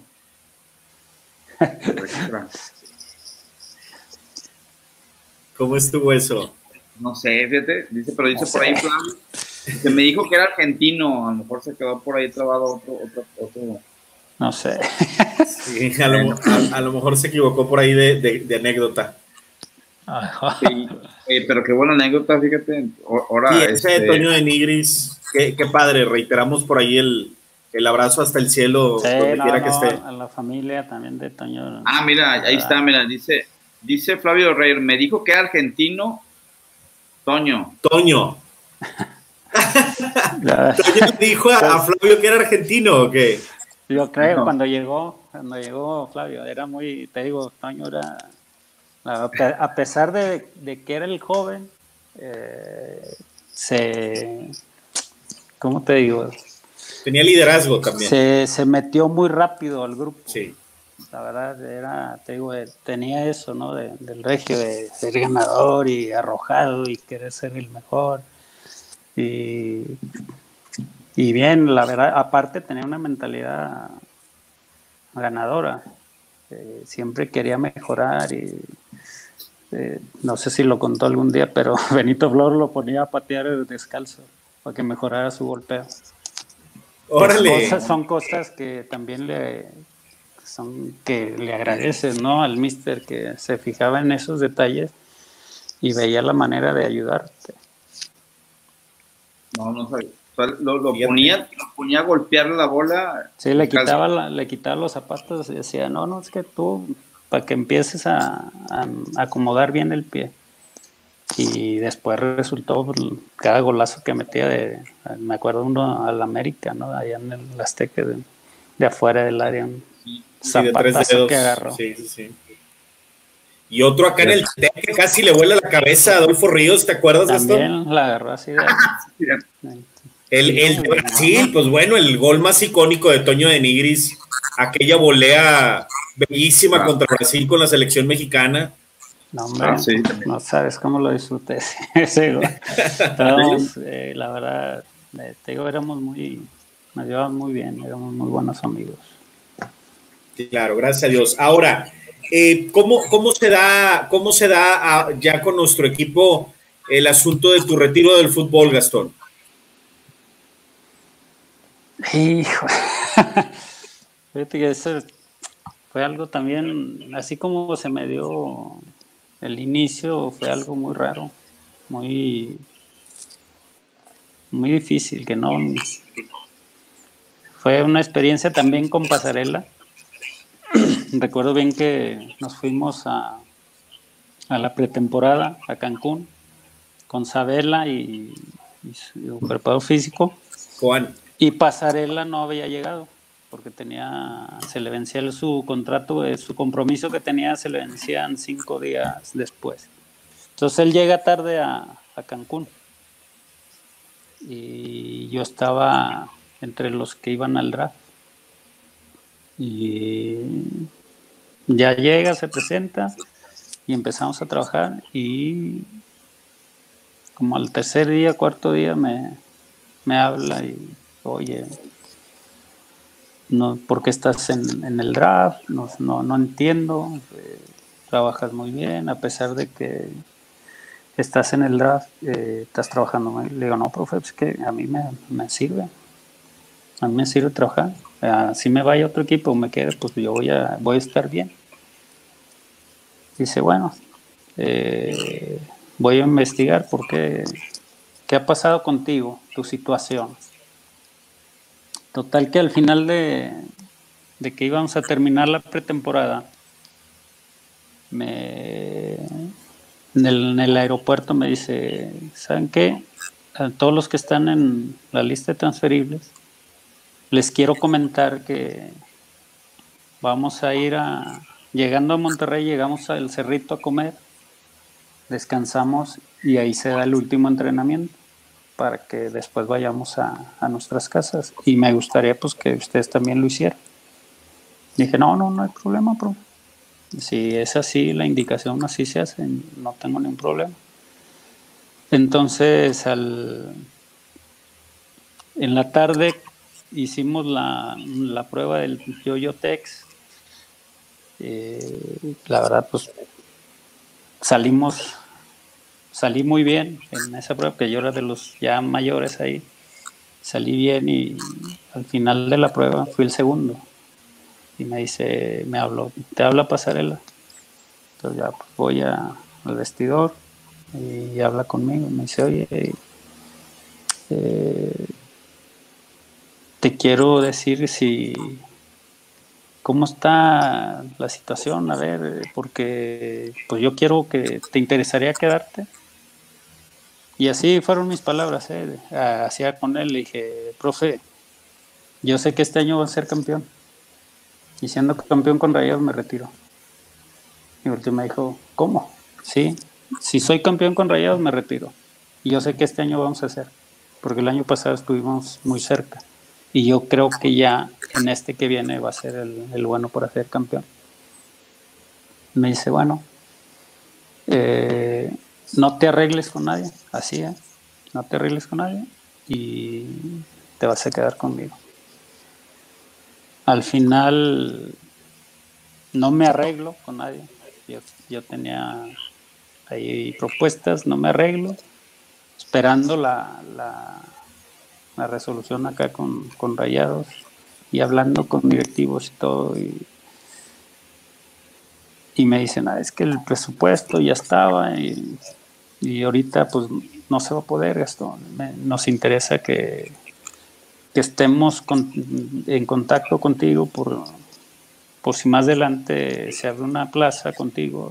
¿Cómo estuvo eso? No sé, fíjate, dice, pero dice no por sé. Ahí Flavio, que me dijo que era argentino, a lo mejor se quedó por ahí trabado otro, otro, otro. No sé. Sí, a, lo, a, a lo mejor se equivocó por ahí de, de, de anécdota. Sí, eh, pero qué buena anécdota, fíjate. Ahora, sí, ese este... de Toño de Nigris, qué, qué padre, reiteramos por ahí el, el abrazo hasta el cielo, sí, donde no, quiera no, que esté. A la familia también de Toño. Ah, mira, ahí está, mira, dice, dice Flavio Rey, me dijo que era argentino, Toño. Toño. ¿Toño le dijo a, a Flavio que era argentino o qué? Yo creo, no. cuando llegó, cuando llegó Flavio, era muy, te digo, Toño era, a pesar de, de que era el joven, eh, se, ¿cómo te digo? Tenía liderazgo también. Se, se metió muy rápido al grupo. Sí. La verdad, era, te digo, tenía eso, ¿no? De, del regio, de ser ganador y arrojado y querer ser el mejor. Y, y bien, la verdad, aparte tenía una mentalidad ganadora. Eh, siempre quería mejorar y eh, no sé si lo contó algún día, pero Benito Flor lo ponía a patear descalzo para que mejorara su golpeo. ¡Órale! Cosas, son cosas que también le son que le agradeces, ¿no? Al mister, que se fijaba en esos detalles y veía la manera de ayudarte. No, no sabía. Lo, lo, ponía, lo ponía a golpearle la bola. Sí, le quitaba, la, le quitaba los zapatos y decía, no, no, es que tú, para que empieces a, a, a acomodar bien el pie. Y después resultó cada golazo que metía, de, me acuerdo uno al América, ¿no? Allá en el Azteca, de, de afuera del área, un sí, zapatazo que agarró. Sí, sí, sí. Y otro acá en el T E C que casi le vuela la cabeza a Adolfo Ríos, ¿te acuerdas, Gastón? También la agarró así de... El, el de Brasil, pues bueno, el gol más icónico de Toño de Nigris, aquella volea bellísima contra Brasil con la selección mexicana. No, hombre, ah, sí, no sabes cómo lo disfruté ese gol. Estábamos, eh, la verdad, eh, te digo, éramos muy, nos llevábamos muy bien, éramos muy buenos amigos. Claro, gracias a Dios. Ahora, eh, ¿cómo, cómo se da, cómo se da a, ya con nuestro equipo el asunto de tu retiro del fútbol, Gastón? Hijo, fíjate que eso fue algo también, así como se me dio el inicio, fue algo muy raro, muy, muy difícil, que no, fue una experiencia también con Pasarela. Recuerdo bien que nos fuimos a, a la pretemporada a Cancún con Sabela y, y su preparador físico. Juan. Y Pasarela no había llegado. porque tenía, se le vencía su contrato, su compromiso que tenía se le vencían cinco días después. Entonces él llega tarde a, a Cancún y yo estaba entre los que iban al draft. Y ya llega, se presenta y empezamos a trabajar, y como al tercer día, cuarto día me, me habla y, oye, no, ¿por qué estás en, en el draft? No, no, no entiendo, eh, trabajas muy bien, a pesar de que estás en el draft, eh, estás trabajando mal. Le digo, no, profe, es que a mí me, me sirve, a mí me sirve trabajar. Uh, si me vaya a otro equipo o me quede, pues yo voy a, voy a estar bien. Dice, bueno, eh, voy a investigar por qué, qué ha pasado contigo, tu situación. Total que al final de, de que íbamos a terminar la pretemporada, me, en, el, en el aeropuerto me dice, ¿saben qué? A todos los que están en la lista de transferibles, les quiero comentar que vamos a ir a, llegando a Monterrey, llegamos al Cerrito a comer, descansamos y ahí se da el último entrenamiento para que después vayamos a, a nuestras casas. Y me gustaría pues que ustedes también lo hicieran. Dije, no, no, no hay problema, bro. Si es así, la indicación así se hace, no tengo ningún problema. Entonces, al, en la tarde hicimos la, la prueba del Yo-Yo Tex. Eh, la verdad, pues salimos, salí muy bien en esa prueba, que yo era de los ya mayores ahí. Salí bien y al final de la prueba fui el segundo. Y me dice, me habló, ¿te habla Pasarela? Entonces ya pues, voy a, al vestidor y habla conmigo. Me dice, oye, eh, te quiero decir si cómo está la situación, a ver, porque pues yo quiero que te interesaría quedarte. Y así fueron mis palabras, eh, hacía con él, le dije, profe, yo sé que este año voy a ser campeón, y siendo campeón con Rayados me retiro. Y el me dijo, ¿cómo? Sí, si soy campeón con Rayados me retiro, y yo sé que este año vamos a hacer, porque el año pasado estuvimos muy cerca. Y yo creo que ya en este que viene va a ser el, el bueno para ser campeón. Me dice, bueno, eh, no te arregles con nadie, así, ¿eh? No te arregles con nadie y te vas a quedar conmigo. Al final no me arreglo con nadie. Yo, yo tenía ahí propuestas, no me arreglo, esperando la... la la resolución acá con, con Rayados y hablando con directivos y todo, y, y me dicen, ah, es que el presupuesto ya estaba y, y ahorita pues no se va a poder esto. Me, nos interesa que, que estemos con, en contacto contigo por, por si más adelante se abre una plaza contigo,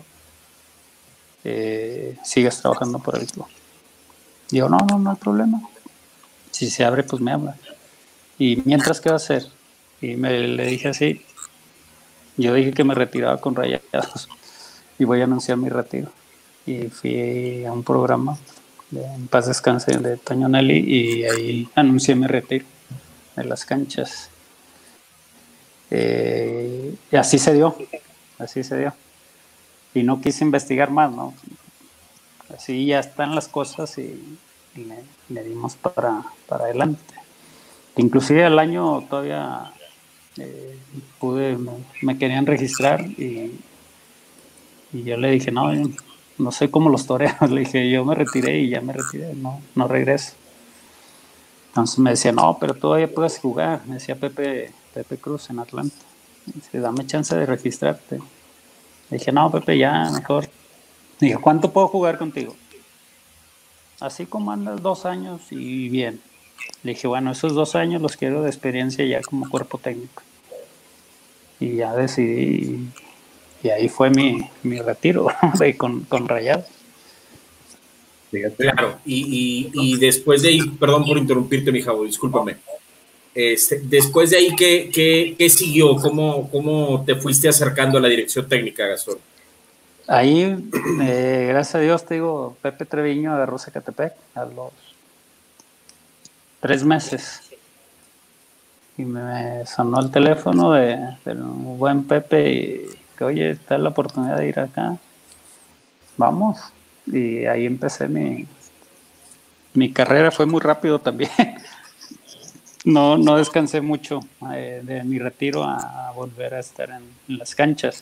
eh, sigas trabajando por el club. Digo, no, no, no hay problema. Si se abre, pues me habla. Y mientras, ¿qué va a hacer? Y me le dije así, yo dije que me retiraba con Rayados y voy a anunciar mi retiro. Y fui a un programa de En Paz Descanse de Toño Nelly y ahí anuncié mi retiro de las canchas. Eh, y así se dio, así se dio. Y no quise investigar más, ¿no? Así ya están las cosas y... y le, le dimos para, para adelante. Inclusive al año todavía eh, pude, me, me querían registrar y, y yo le dije, no, no soy como los toreros, le dije, yo me retiré y ya me retiré, no, no regreso. Entonces me decía, no, pero todavía puedes jugar, me decía Pepe, Pepe Cruz en Atlanta. Me dice, dame chance de registrarte. Le dije, no, Pepe, ya, mejor. Le dije, ¿cuánto puedo jugar contigo? Así como andas dos años y bien. Le dije, bueno, esos dos años los quiero de experiencia ya como cuerpo técnico. Y ya decidí, y ahí fue mi, mi retiro de, con, con Rayados. Claro, y, y, y después de ahí, perdón por interrumpirte, mi Javo, discúlpame. Este, después de ahí, ¿qué, qué, qué siguió? ¿Cómo, ¿Cómo te fuiste acercando a la dirección técnica, Gastón? Ahí, eh, gracias a Dios, te digo, Pepe Treviño agarró Zacatepec a los tres meses. Y me sonó el teléfono de, del buen Pepe y que, oye, está la oportunidad de ir acá. Vamos. Y ahí empecé mi, mi carrera, fue muy rápido también. No, no descansé mucho eh, de mi retiro a, a volver a estar en, en las canchas.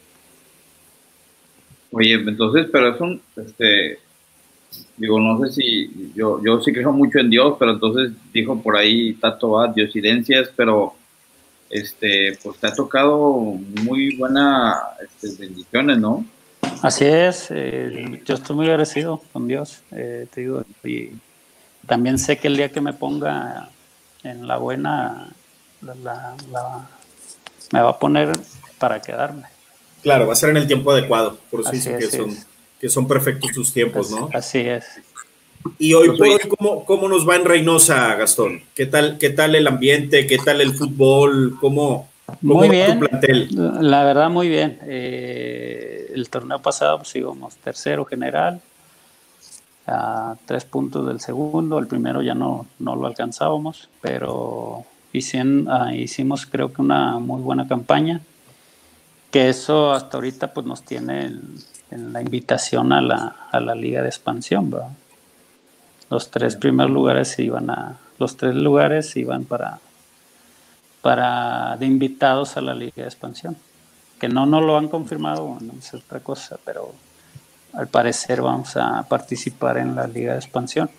Oye, entonces, pero es un, este, digo, no sé si, yo, yo sí creo mucho en Dios, pero entonces dijo por ahí Tato, va, diosidencias, pero, este, pues te ha tocado muy buena, este, bendiciones, ¿no? Así es, eh, yo estoy muy agradecido con Dios, eh, te digo, y también sé que el día que me ponga en la buena, la, la, la, me va a poner para quedarme. Claro, va a ser en el tiempo adecuado, por eso Así dice es, que son, es. que son perfectos tus tiempos, Así, ¿no? así es. Y hoy Pues por oye, hoy, ¿cómo, ¿cómo nos va en Reynosa, Gastón? ¿Qué tal, qué tal el ambiente? ¿Qué tal el fútbol? ¿Cómo, cómo Muy va bien, tu plantel? la verdad muy bien. Eh, el torneo pasado pues íbamos tercero general, a tres puntos del segundo, el primero ya no, no lo alcanzábamos, pero hicien, ah, hicimos creo que una muy buena campaña, que eso hasta ahorita pues nos tiene en, en la invitación a la, a la liga de expansión, ¿verdad? Los tres primeros lugares se iban a, los tres lugares se iban para, para de invitados a la liga de expansión, que no nos lo han confirmado, bueno, es otra cosa, pero al parecer vamos a participar en la liga de expansión.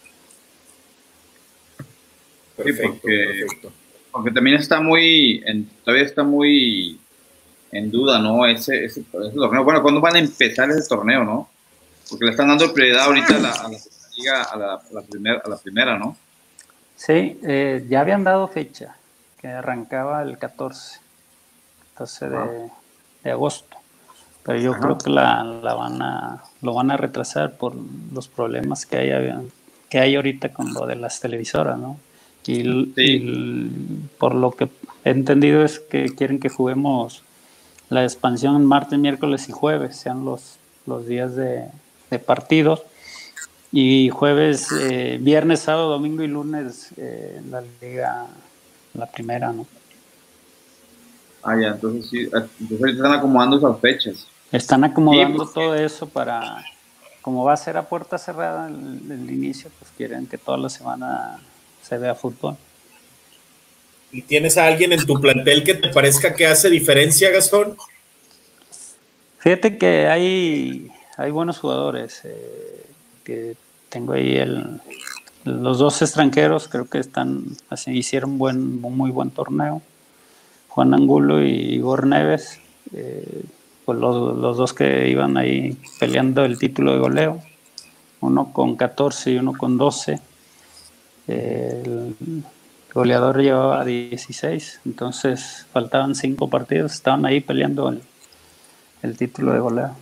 Perfecto, sí, porque, perfecto. porque también está muy, en, todavía está muy en duda, ¿no? Ese, ese, ese torneo. Bueno, ¿cuándo van a empezar ese torneo, no? Porque le están dando prioridad ahorita a la, a la liga, a la, a la, primer, a la primera, ¿no? Sí, eh, ya habían dado fecha, que arrancaba el catorce, catorce de, de agosto, pero yo Ajá. creo que la, la van a, lo van a retrasar por los problemas que hay, que hay ahorita con lo de las televisoras, ¿no? Y, Sí. y por lo que he entendido es que quieren que juguemos la expansión martes, miércoles y jueves, sean los, los días de, de partidos. Y jueves, eh, viernes, sábado, domingo y lunes eh, la liga, la primera, ¿no? Ah, ya, entonces sí, entonces ahorita están acomodando esas fechas. Están acomodando Sí, todo eso para, como va a ser a puerta cerrada el, el inicio, pues quieren que toda la semana se vea fútbol. ¿Y tienes a alguien en tu plantel que te parezca que hace diferencia, Gastón? Fíjate que hay, hay buenos jugadores, eh, que tengo ahí el, los dos extranjeros, creo que están, así, hicieron buen, un muy buen torneo. Juan Angulo y Igor Neves, eh, pues los, los dos que iban ahí peleando el título de goleo, uno con catorce y uno con doce. Eh, el goleador llevaba dieciséis, entonces faltaban cinco partidos, estaban ahí peleando el, el título de goleo.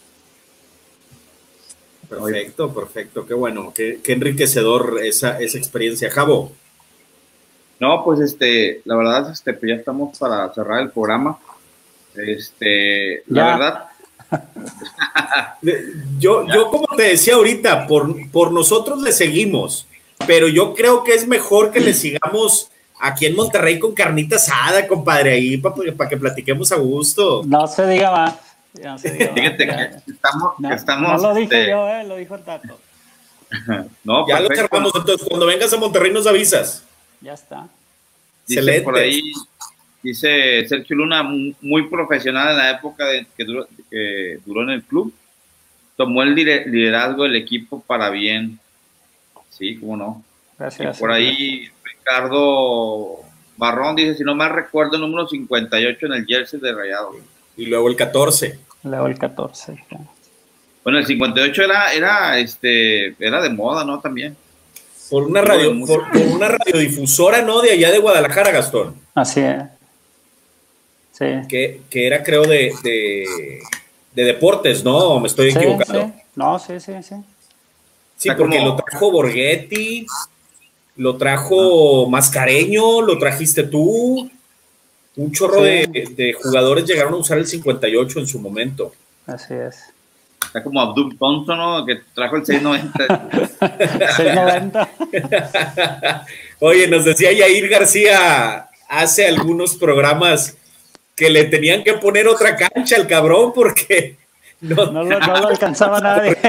Perfecto, perfecto, qué bueno, qué, qué enriquecedor esa, esa experiencia. Javo. No, pues este, la verdad, este, pues ya estamos para cerrar el programa. Este, la Ya. verdad. yo, yo, como te decía ahorita, por, por nosotros le seguimos, pero yo creo que es mejor que le sigamos aquí en Monterrey con carnita asada, compadre, ahí para pa que platiquemos a gusto. No se diga más. No se diga más. Fíjate que estamos, no, que estamos. No lo dije este, yo, eh, lo dijo el Tato. No, ya perfecto. lo cerramos, entonces cuando vengas a Monterrey nos avisas. Ya está. Dice Excelente. por ahí, dice Sergio Luna, muy profesional en la época de, que, duró, que duró en el club. Tomó el liderazgo del equipo para bien. Sí, cómo no. Gracias. Y por ahí Ricardo Barrón dice, si no mal recuerdo, el número cincuenta y ocho en el jersey de Rayados. Y luego el catorce. Luego el catorce. Ya. Bueno, el cincuenta y ocho era, era, este, era de moda, ¿no? También. Por una radio, por, por una radiodifusora, ¿no? De allá de Guadalajara, Gastón. Así es. Sí. Que, que era, creo, de, de, de deportes, ¿no? Me estoy sí, equivocando. Sí. No, sí, sí, sí. Sí, porque como... lo trajo Borghetti. lo trajo Mascareño, lo trajiste tú. Un chorro sí. de, de jugadores llegaron a usar el cincuenta y ocho en su momento. Así es. Está como Abdul Thompson, ¿no? Que trajo el seis noventa. seis noventa. Oye, nos decía Yair García hace algunos programas que le tenían que poner otra cancha al cabrón porque no, no, lo, no lo alcanzaba nadie.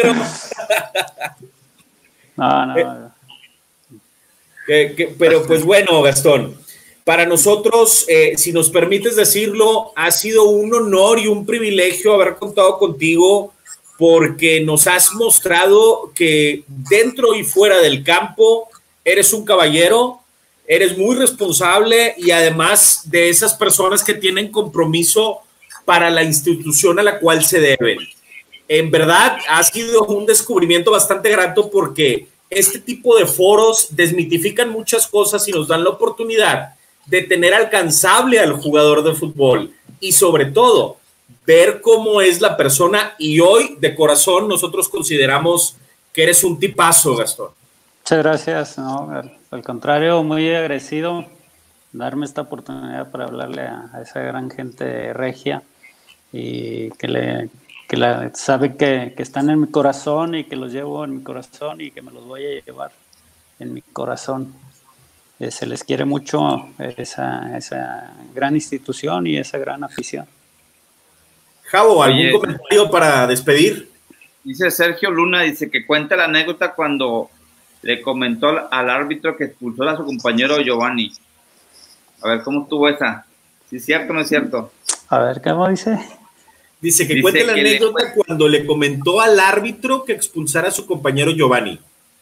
no, no. Eh, que, que, pero pues bueno, Gastón, para nosotros, eh, si nos permites decirlo, ha sido un honor y un privilegio haber contado contigo porque nos has mostrado que dentro y fuera del campo eres un caballero, eres muy responsable y además de esas personas que tienen compromiso para la institución a la cual se deben. En verdad, ha sido un descubrimiento bastante grato porque este tipo de foros desmitifican muchas cosas y nos dan la oportunidad de tener alcanzable al jugador de fútbol y sobre todo ver cómo es la persona y hoy de corazón nosotros consideramos que eres un tipazo, Gastón. Muchas gracias, no, al, al contrario, muy agradecido darme esta oportunidad para hablarle a, a esa gran gente regia y que le que la, sabe que, que están en mi corazón y que los llevo en mi corazón y que me los voy a llevar en mi corazón. Eh, se les quiere mucho esa, esa gran institución y esa gran afición. Javo, ¿algún Oye, comentario para despedir? Dice Sergio Luna, dice que cuenta la anécdota cuando le comentó al árbitro que expulsó a su compañero Giovanni. A ver, ¿cómo estuvo esa? ¿Sí es cierto o no es cierto? A ver, ¿cómo dice? Dice que dice cuente la que anécdota le... cuando le comentó al árbitro que expulsara a su compañero Giovanni.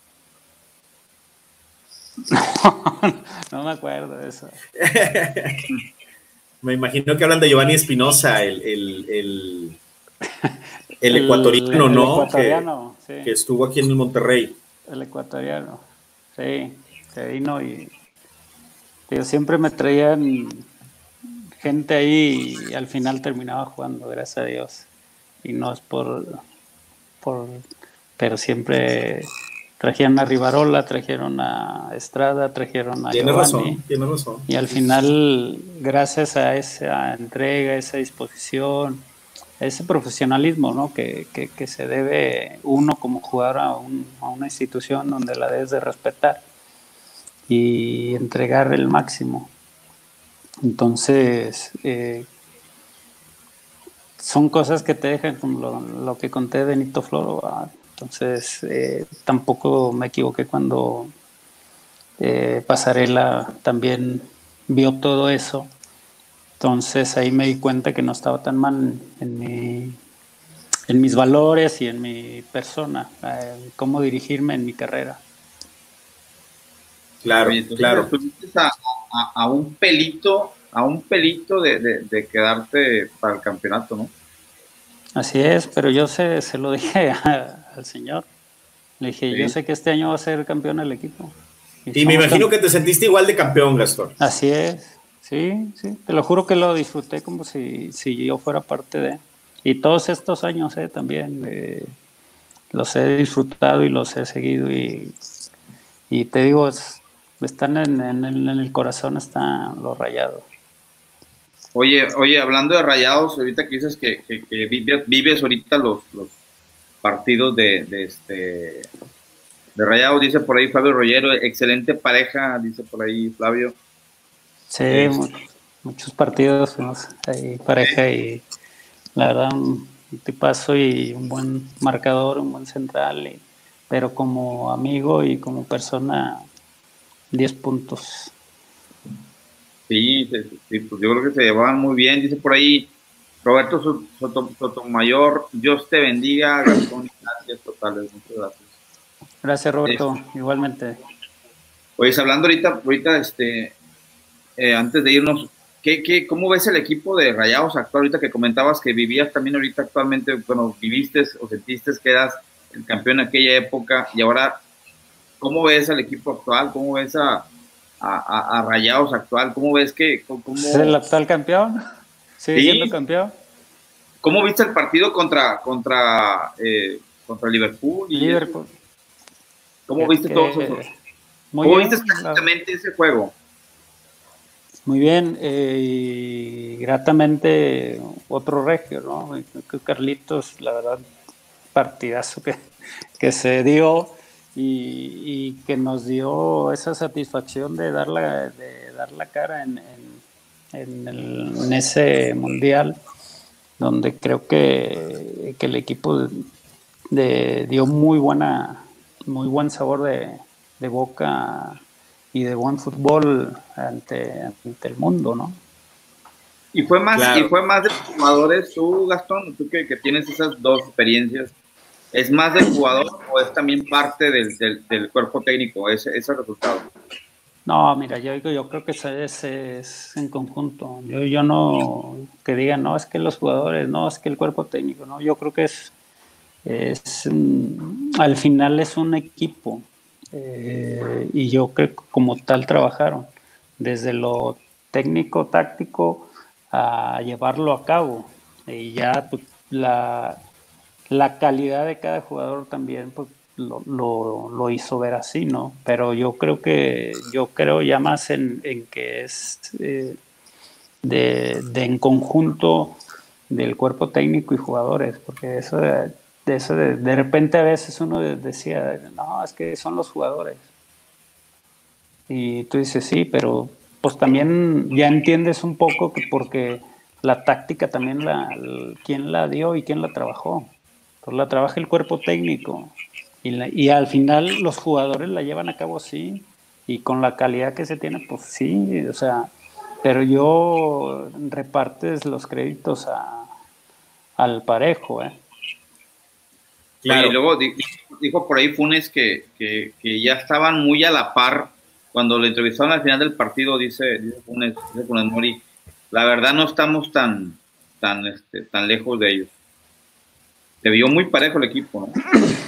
No, no me acuerdo de eso. Me imagino que hablan de Giovanni Espinosa, el, el, el, el ecuatoriano, el, ¿no? El ecuatoriano, que, sí. Que estuvo aquí en Monterrey. El ecuatoriano, sí, que vino y yo siempre me traían gente ahí y al final terminaba jugando, gracias a Dios. Y no es por, por pero siempre trajeron a Rivarola, trajeron a Estrada, trajeron a Tiene Giovanni, razón, tiene razón. Y al final, gracias a esa entrega, esa disposición, a ese profesionalismo, ¿no? que, que, que se debe uno como jugador a, un, a una institución donde la debes de respetar y entregar el máximo. Entonces, eh, son cosas que te dejan como lo, lo que conté de Benito Floro. ¿verdad? Entonces, eh, tampoco me equivoqué cuando eh, Pasarela también vio todo eso. Entonces, ahí me di cuenta que no estaba tan mal en, mi, en mis valores y en mi persona, eh, cómo dirigirme en mi carrera. Claro, Oye, claro. Estuviste a, a, a un pelito, a un pelito de, de, de quedarte para el campeonato, ¿no? Así es, pero yo se, se lo dije a, al señor. Le dije, sí. Yo sé que este año va a ser campeón el equipo. Y, y me imagino que te sentiste igual de campeón, Gastón. Así es, sí, sí. Te lo juro que lo disfruté como si, si yo fuera parte de... Y todos estos años eh, también eh, los he disfrutado y los he seguido. Y, y te digo, es, están en, en, en el corazón, están los Rayados. Oye, oye, hablando de Rayados, ahorita que dices que, que, que vives, vives ahorita los, los partidos de, de este de Rayados, dice por ahí Flavio Rollero, excelente pareja, dice por ahí Flavio. Sí, este. muchos partidos fuimos ahí pareja y la verdad un, un tipazo y un buen marcador, un buen central, y, pero como amigo y como persona, diez puntos. Sí, sí, pues yo creo que se llevaban muy bien, dice por ahí Roberto Soto, Sotomayor, Dios te bendiga, Gastón, gracias totales, muchas gracias. Gracias Roberto, este, igualmente. Pues hablando ahorita, ahorita este, eh, antes de irnos, ¿qué, qué, ¿cómo ves el equipo de Rayados actual? Ahorita que comentabas que vivías también ahorita actualmente, bueno, viviste o sentiste que eras el campeón en aquella época y ahora, ¿cómo ves al equipo actual? ¿Cómo ves a A, a, a Rayados actual? ¿Cómo ves que cómo... ¿Es el actual campeón? ¿Sigue ¿Sí? siendo campeón? ¿Cómo viste el partido contra contra eh, contra Liverpool? Y Liverpool. ¿Cómo es viste que, todos esos? Muy ¿Cómo viste exactamente la... ese juego? Muy bien, eh, y gratamente otro regio, ¿no? Carlitos, la verdad, partidazo que, que se dio y, y que nos dio esa satisfacción de dar la, de dar la cara en, en, en, el, en ese mundial, donde creo que, que el equipo de, de, dio muy buena, muy buen sabor de, de boca y de buen fútbol ante, ante el mundo, ¿no? Y fue más, claro. y fue más de jugadores, tú, Gastón, tú que, que tienes esas dos experiencias, ¿es más del jugador o es también parte del, del, del cuerpo técnico, ese, ese resultado? No, mira, yo, yo creo que ese, ese es en conjunto. Yo, yo no, que digan, no, es que los jugadores, no, es que el cuerpo técnico, no, yo creo que es, es al final es un equipo. Eh, y yo creo que como tal trabajaron desde lo técnico táctico a llevarlo a cabo, y ya pues, la, la calidad de cada jugador también pues, lo, lo, lo hizo ver así, ¿no? Pero yo creo que yo creo ya más en, en que es eh, de, de en conjunto del cuerpo técnico y jugadores, porque eso de, De, eso de, de repente a veces uno decía, no, es que son los jugadores. Y tú dices, sí, pero pues también ya entiendes un poco que porque la táctica también la, quién la dio y quién la trabajó. Pues la trabaja el cuerpo técnico. Y, la, y al final los jugadores la llevan a cabo, sí. Y con la calidad que se tiene, pues sí, o sea, pero yo repartes los créditos a, al parejo, ¿eh? Claro. Y luego dijo, dijo por ahí Funes que, que, que ya estaban muy a la par cuando le entrevistaron al final del partido, dice, dice Funes, dice Funes Mori, la verdad no estamos tan, tan, este, tan lejos de ellos. Se vio muy parejo el equipo, ¿no?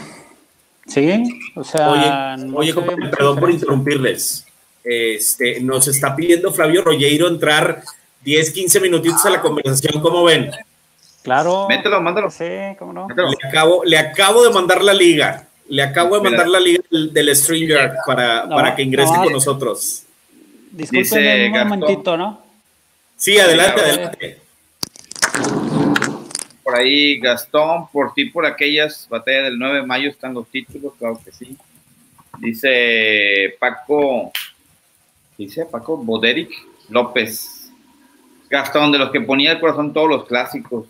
Sí, o sea... Oye, no oye compadre, perdón por interrumpirles. Este, nos está pidiendo Flavio Rollero entrar diez, quince minutitos a la conversación, ¿cómo ven? Claro. Mételo, mándalo. Sí, cómo no. Le acabo, le acabo de mandar la liga. Le acabo de Mira. mandar la liga del, del StreamYard para, no, para que ingrese no, con nosotros. Disculpen un Gastón. momentito, ¿no? Sí, adelante, sí, adelante. Por ahí, Gastón, por ti, por aquellas batallas del nueve de mayo están los títulos, claro que sí. Dice Paco, dice Paco Boderic López. Gastón, de los que ponía el corazón todos los clásicos.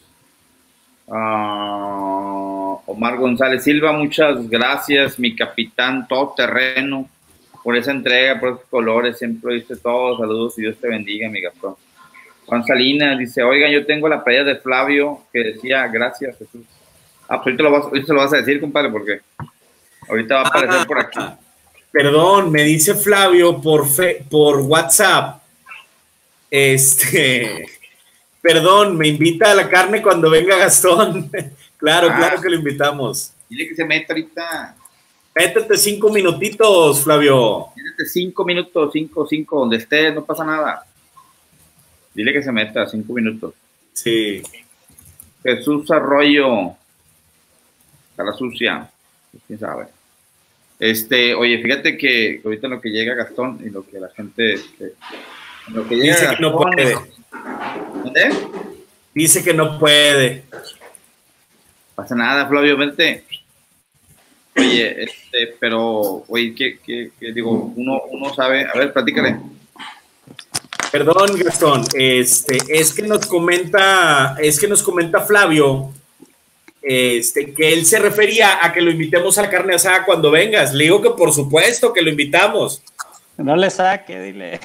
Uh, Omar González Silva, muchas gracias, mi capitán todoterreno, por esa entrega, por esos colores, siempre viste todos, saludos y Dios te bendiga, mi Gastón. Juan Salinas dice, oigan, yo tengo la playa de Flavio que decía, gracias Jesús. Ah, pues ahorita, lo vas, ahorita se lo vas a decir, compadre, porque ahorita va a aparecer ah, por aquí. Perdón, me dice Flavio por, fe, por WhatsApp, este... Perdón, me invita a la carne cuando venga Gastón. Claro, ah, claro que lo invitamos. Dile que se meta ahorita. Métete cinco minutitos, Flavio. Métete cinco minutos, cinco, cinco, donde estés, no pasa nada. Dile que se meta cinco minutos. Sí. Jesús Arroyo. Cara sucia. ¿Quién sabe? Este, oye, fíjate que ahorita lo que llega Gastón y lo que la gente... Este, lo que llega Dice Gastón, que no puede. ¿Dónde? Dice que no puede. Pasa nada, Flavio, vente. Oye, este, pero, oye, ¿qué, qué, qué digo? Uno, uno sabe, a ver, platícale. Perdón, Gastón, este, es que nos comenta, es que nos comenta Flavio, este, que él se refería a que lo invitemos a la carne asada cuando vengas. Le digo que por supuesto que lo invitamos. No le saque, dile.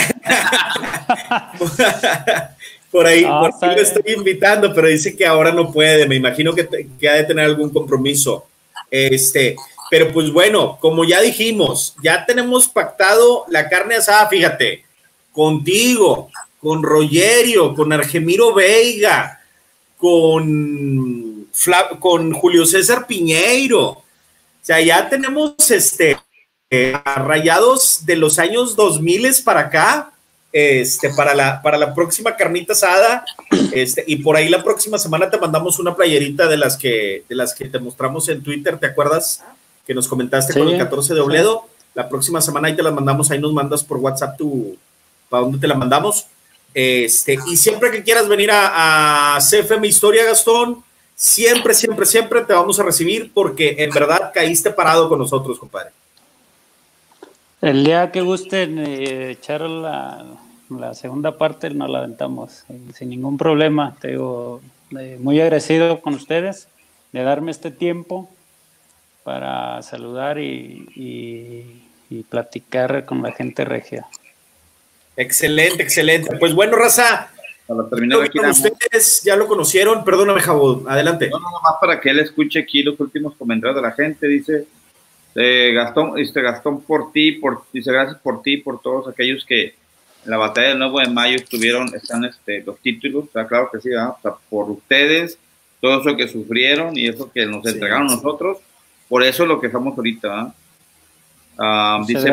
Por ahí, no, por ahí lo estoy invitando, pero dice que ahora no puede. Me imagino que, te, que ha de tener algún compromiso. Este, pero pues bueno, como ya dijimos, ya tenemos pactado la carne asada, fíjate, contigo, con Rogerio, con Argemiro Veiga, con, Fla, con Julio César Piñeiro. O sea, ya tenemos este... Eh, rayados de los años dos mil para acá, este, para la, para la próxima carnita asada, este, y por ahí la próxima semana te mandamos una playerita de las que, de las que te mostramos en Twitter, ¿te acuerdas? Que nos comentaste sí, con el catorce de Obledo. Sí. La próxima semana ahí te las mandamos, ahí nos mandas por WhatsApp tu, para dónde te la mandamos. Este, y siempre que quieras venir a, a C F M Historia, Gastón, siempre, siempre, siempre te vamos a recibir porque en verdad caíste parado con nosotros, compadre. El día que gusten eh, echar la, la segunda parte, nos la aventamos eh, sin ningún problema. Te digo, eh, muy agradecido con ustedes de darme este tiempo para saludar y, y, y platicar con la gente regia. Excelente, excelente. Pues bueno, raza, para terminar aquí, ustedes ya lo conocieron. Perdóname, Jabo, adelante. No, nada más para que él escuche aquí los últimos comentarios de la gente. Dice eh, Gastón, este, Gastón, por ti, por, dice gracias por ti, por todos aquellos que en la batalla del nueve de mayo estuvieron, están este, los títulos, está claro que sí, ¿verdad? O sea, por ustedes, todo eso que sufrieron y eso que nos sí, entregaron sí. nosotros, por eso es lo que estamos ahorita. Uh, dice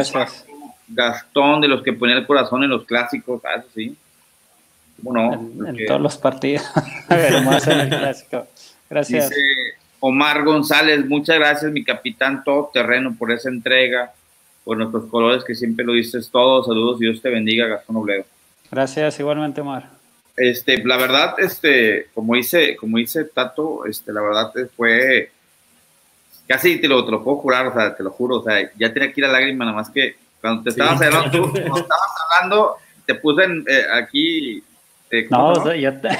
Gastón, de los que ponían el corazón en los clásicos, ah, eso sí. Bueno, en, en que... todos los partidos, pero más en el clásico. Gracias. Dice Omar González, muchas gracias, mi capitán todoterreno, por esa entrega, por nuestros colores que siempre lo dices todo. Saludos, Dios te bendiga, Gastón Obledo. Gracias, igualmente, Omar. Este, la verdad, este, como dice, como dice Tato, este, la verdad fue casi te lo, te lo puedo jurar, o sea, te lo juro, o sea, ya tenía aquí la lágrima, nada más que cuando te estabas sí. hablando, tú, cuando estabas hablando, te puse en, eh, aquí. Eh, no, no, o sea, yo, te...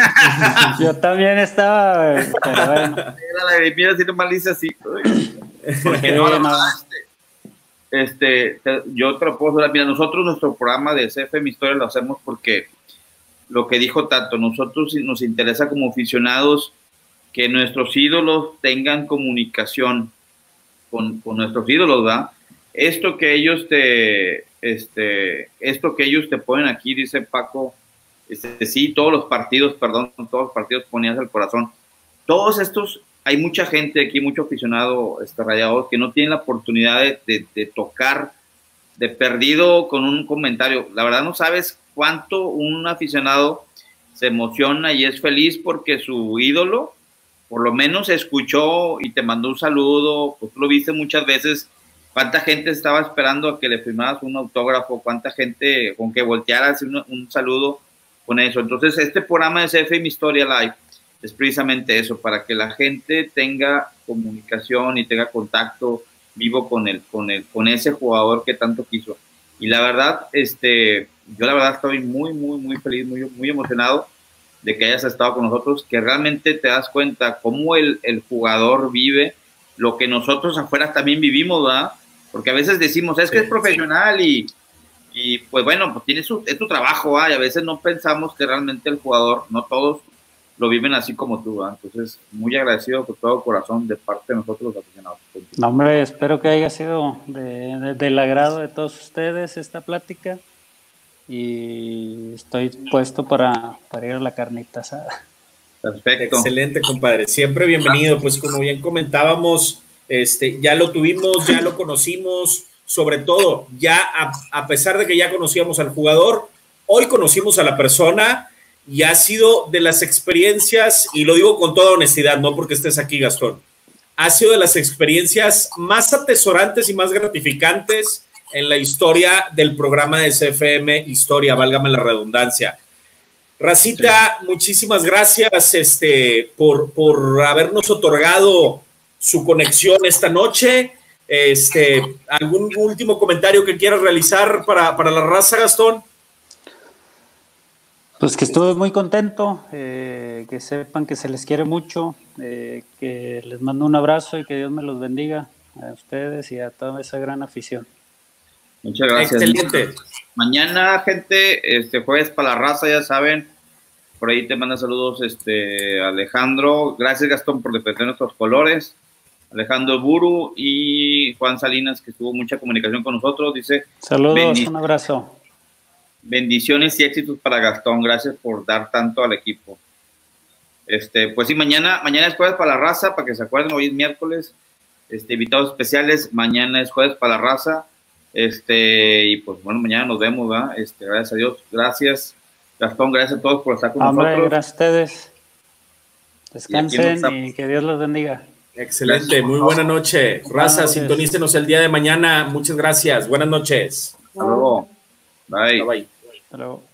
yo también estaba, pero bueno. Mira, si nomás dice así. Porque no, la verdad, este, este te, yo te lo puedo jurar, mira, nosotros nuestro programa de C F M Historia lo hacemos porque lo que dijo Tato, nosotros nos interesa como aficionados que nuestros ídolos tengan comunicación con, con nuestros ídolos, ¿verdad? Esto que ellos te, este, esto que ellos te ponen aquí, dice Paco, este, sí, todos los partidos, perdón, todos los partidos ponías el corazón. Todos estos, hay mucha gente aquí, mucho aficionado este, rayado, que no tienen la oportunidad de, de, de tocar de perdido con un comentario. La verdad no sabes cuánto un aficionado se emociona y es feliz porque su ídolo por lo menos escuchó y te mandó un saludo, pues tú lo viste muchas veces, cuánta gente estaba esperando a que le firmaras un autógrafo, cuánta gente con que voltearas un, un saludo con eso. Entonces este programa de C F M Historia Live es precisamente eso, para que la gente tenga comunicación y tenga contacto vivo con el, con el, con ese jugador que tanto quiso. Y la verdad, este, yo la verdad estoy muy, muy, muy feliz, muy, muy emocionado de que hayas estado con nosotros, que realmente te das cuenta cómo el, el jugador vive lo que nosotros afuera también vivimos, ¿verdad? Porque a veces decimos, es que es profesional y, y pues bueno, pues tiene su, es tu trabajo, ¿verdad? Y a veces no pensamos que realmente el jugador, no todos lo viven así como tú, ¿verdad? Entonces, muy agradecido con todo corazón de parte de nosotros los aficionados. No, hombre, espero que haya sido de, de, del agrado de todos ustedes esta plática. Y estoy puesto para, para ir a la carnita asada. Perfecto. Excelente, compadre. Siempre bienvenido. Pues como bien comentábamos, este, ya lo tuvimos, ya lo conocimos, sobre todo, ya a, a pesar de que ya conocíamos al jugador, hoy conocimos a la persona y ha sido de las experiencias, y lo digo con toda honestidad, no porque estés aquí, Gastón, ha sido de las experiencias más atesorantes y más gratificantes en la historia del programa de C F M Historia, válgame la redundancia. Racita, sí. Muchísimas gracias este, por, por habernos otorgado su conexión esta noche. Este, ¿algún último comentario que quieras realizar para, para la raza, Gastón? Pues que estuve muy contento, eh, que sepan que se les quiere mucho, eh, que les mando un abrazo y que Dios me los bendiga a ustedes y a toda esa gran afición. Muchas gracias. Excelente. Mañana, gente, este jueves para la raza, ya saben, por ahí te manda saludos este Alejandro. Gracias, Gastón, por defender nuestros colores. Alejandro Buru y Juan Salinas, que tuvo mucha comunicación con nosotros, dice... Saludos, un abrazo. Bendiciones y éxitos para Gastón. Gracias por dar tanto al equipo. Este, pues sí, mañana, mañana es jueves para la raza, para que se acuerden, hoy es miércoles. Este, invitados especiales, mañana es jueves para la raza. Este, y pues bueno, mañana nos vemos, ¿verdad? Este, gracias a Dios, gracias Gastón, gracias a todos por estar con Hombre, nosotros. Gracias a ustedes. Descansen y, y que Dios los bendiga. Excelente, muy buena noche. Raza, sintonícenos el día de mañana. Muchas gracias. Buenas noches. Hasta luego. Bye. Bye, bye. Hasta luego.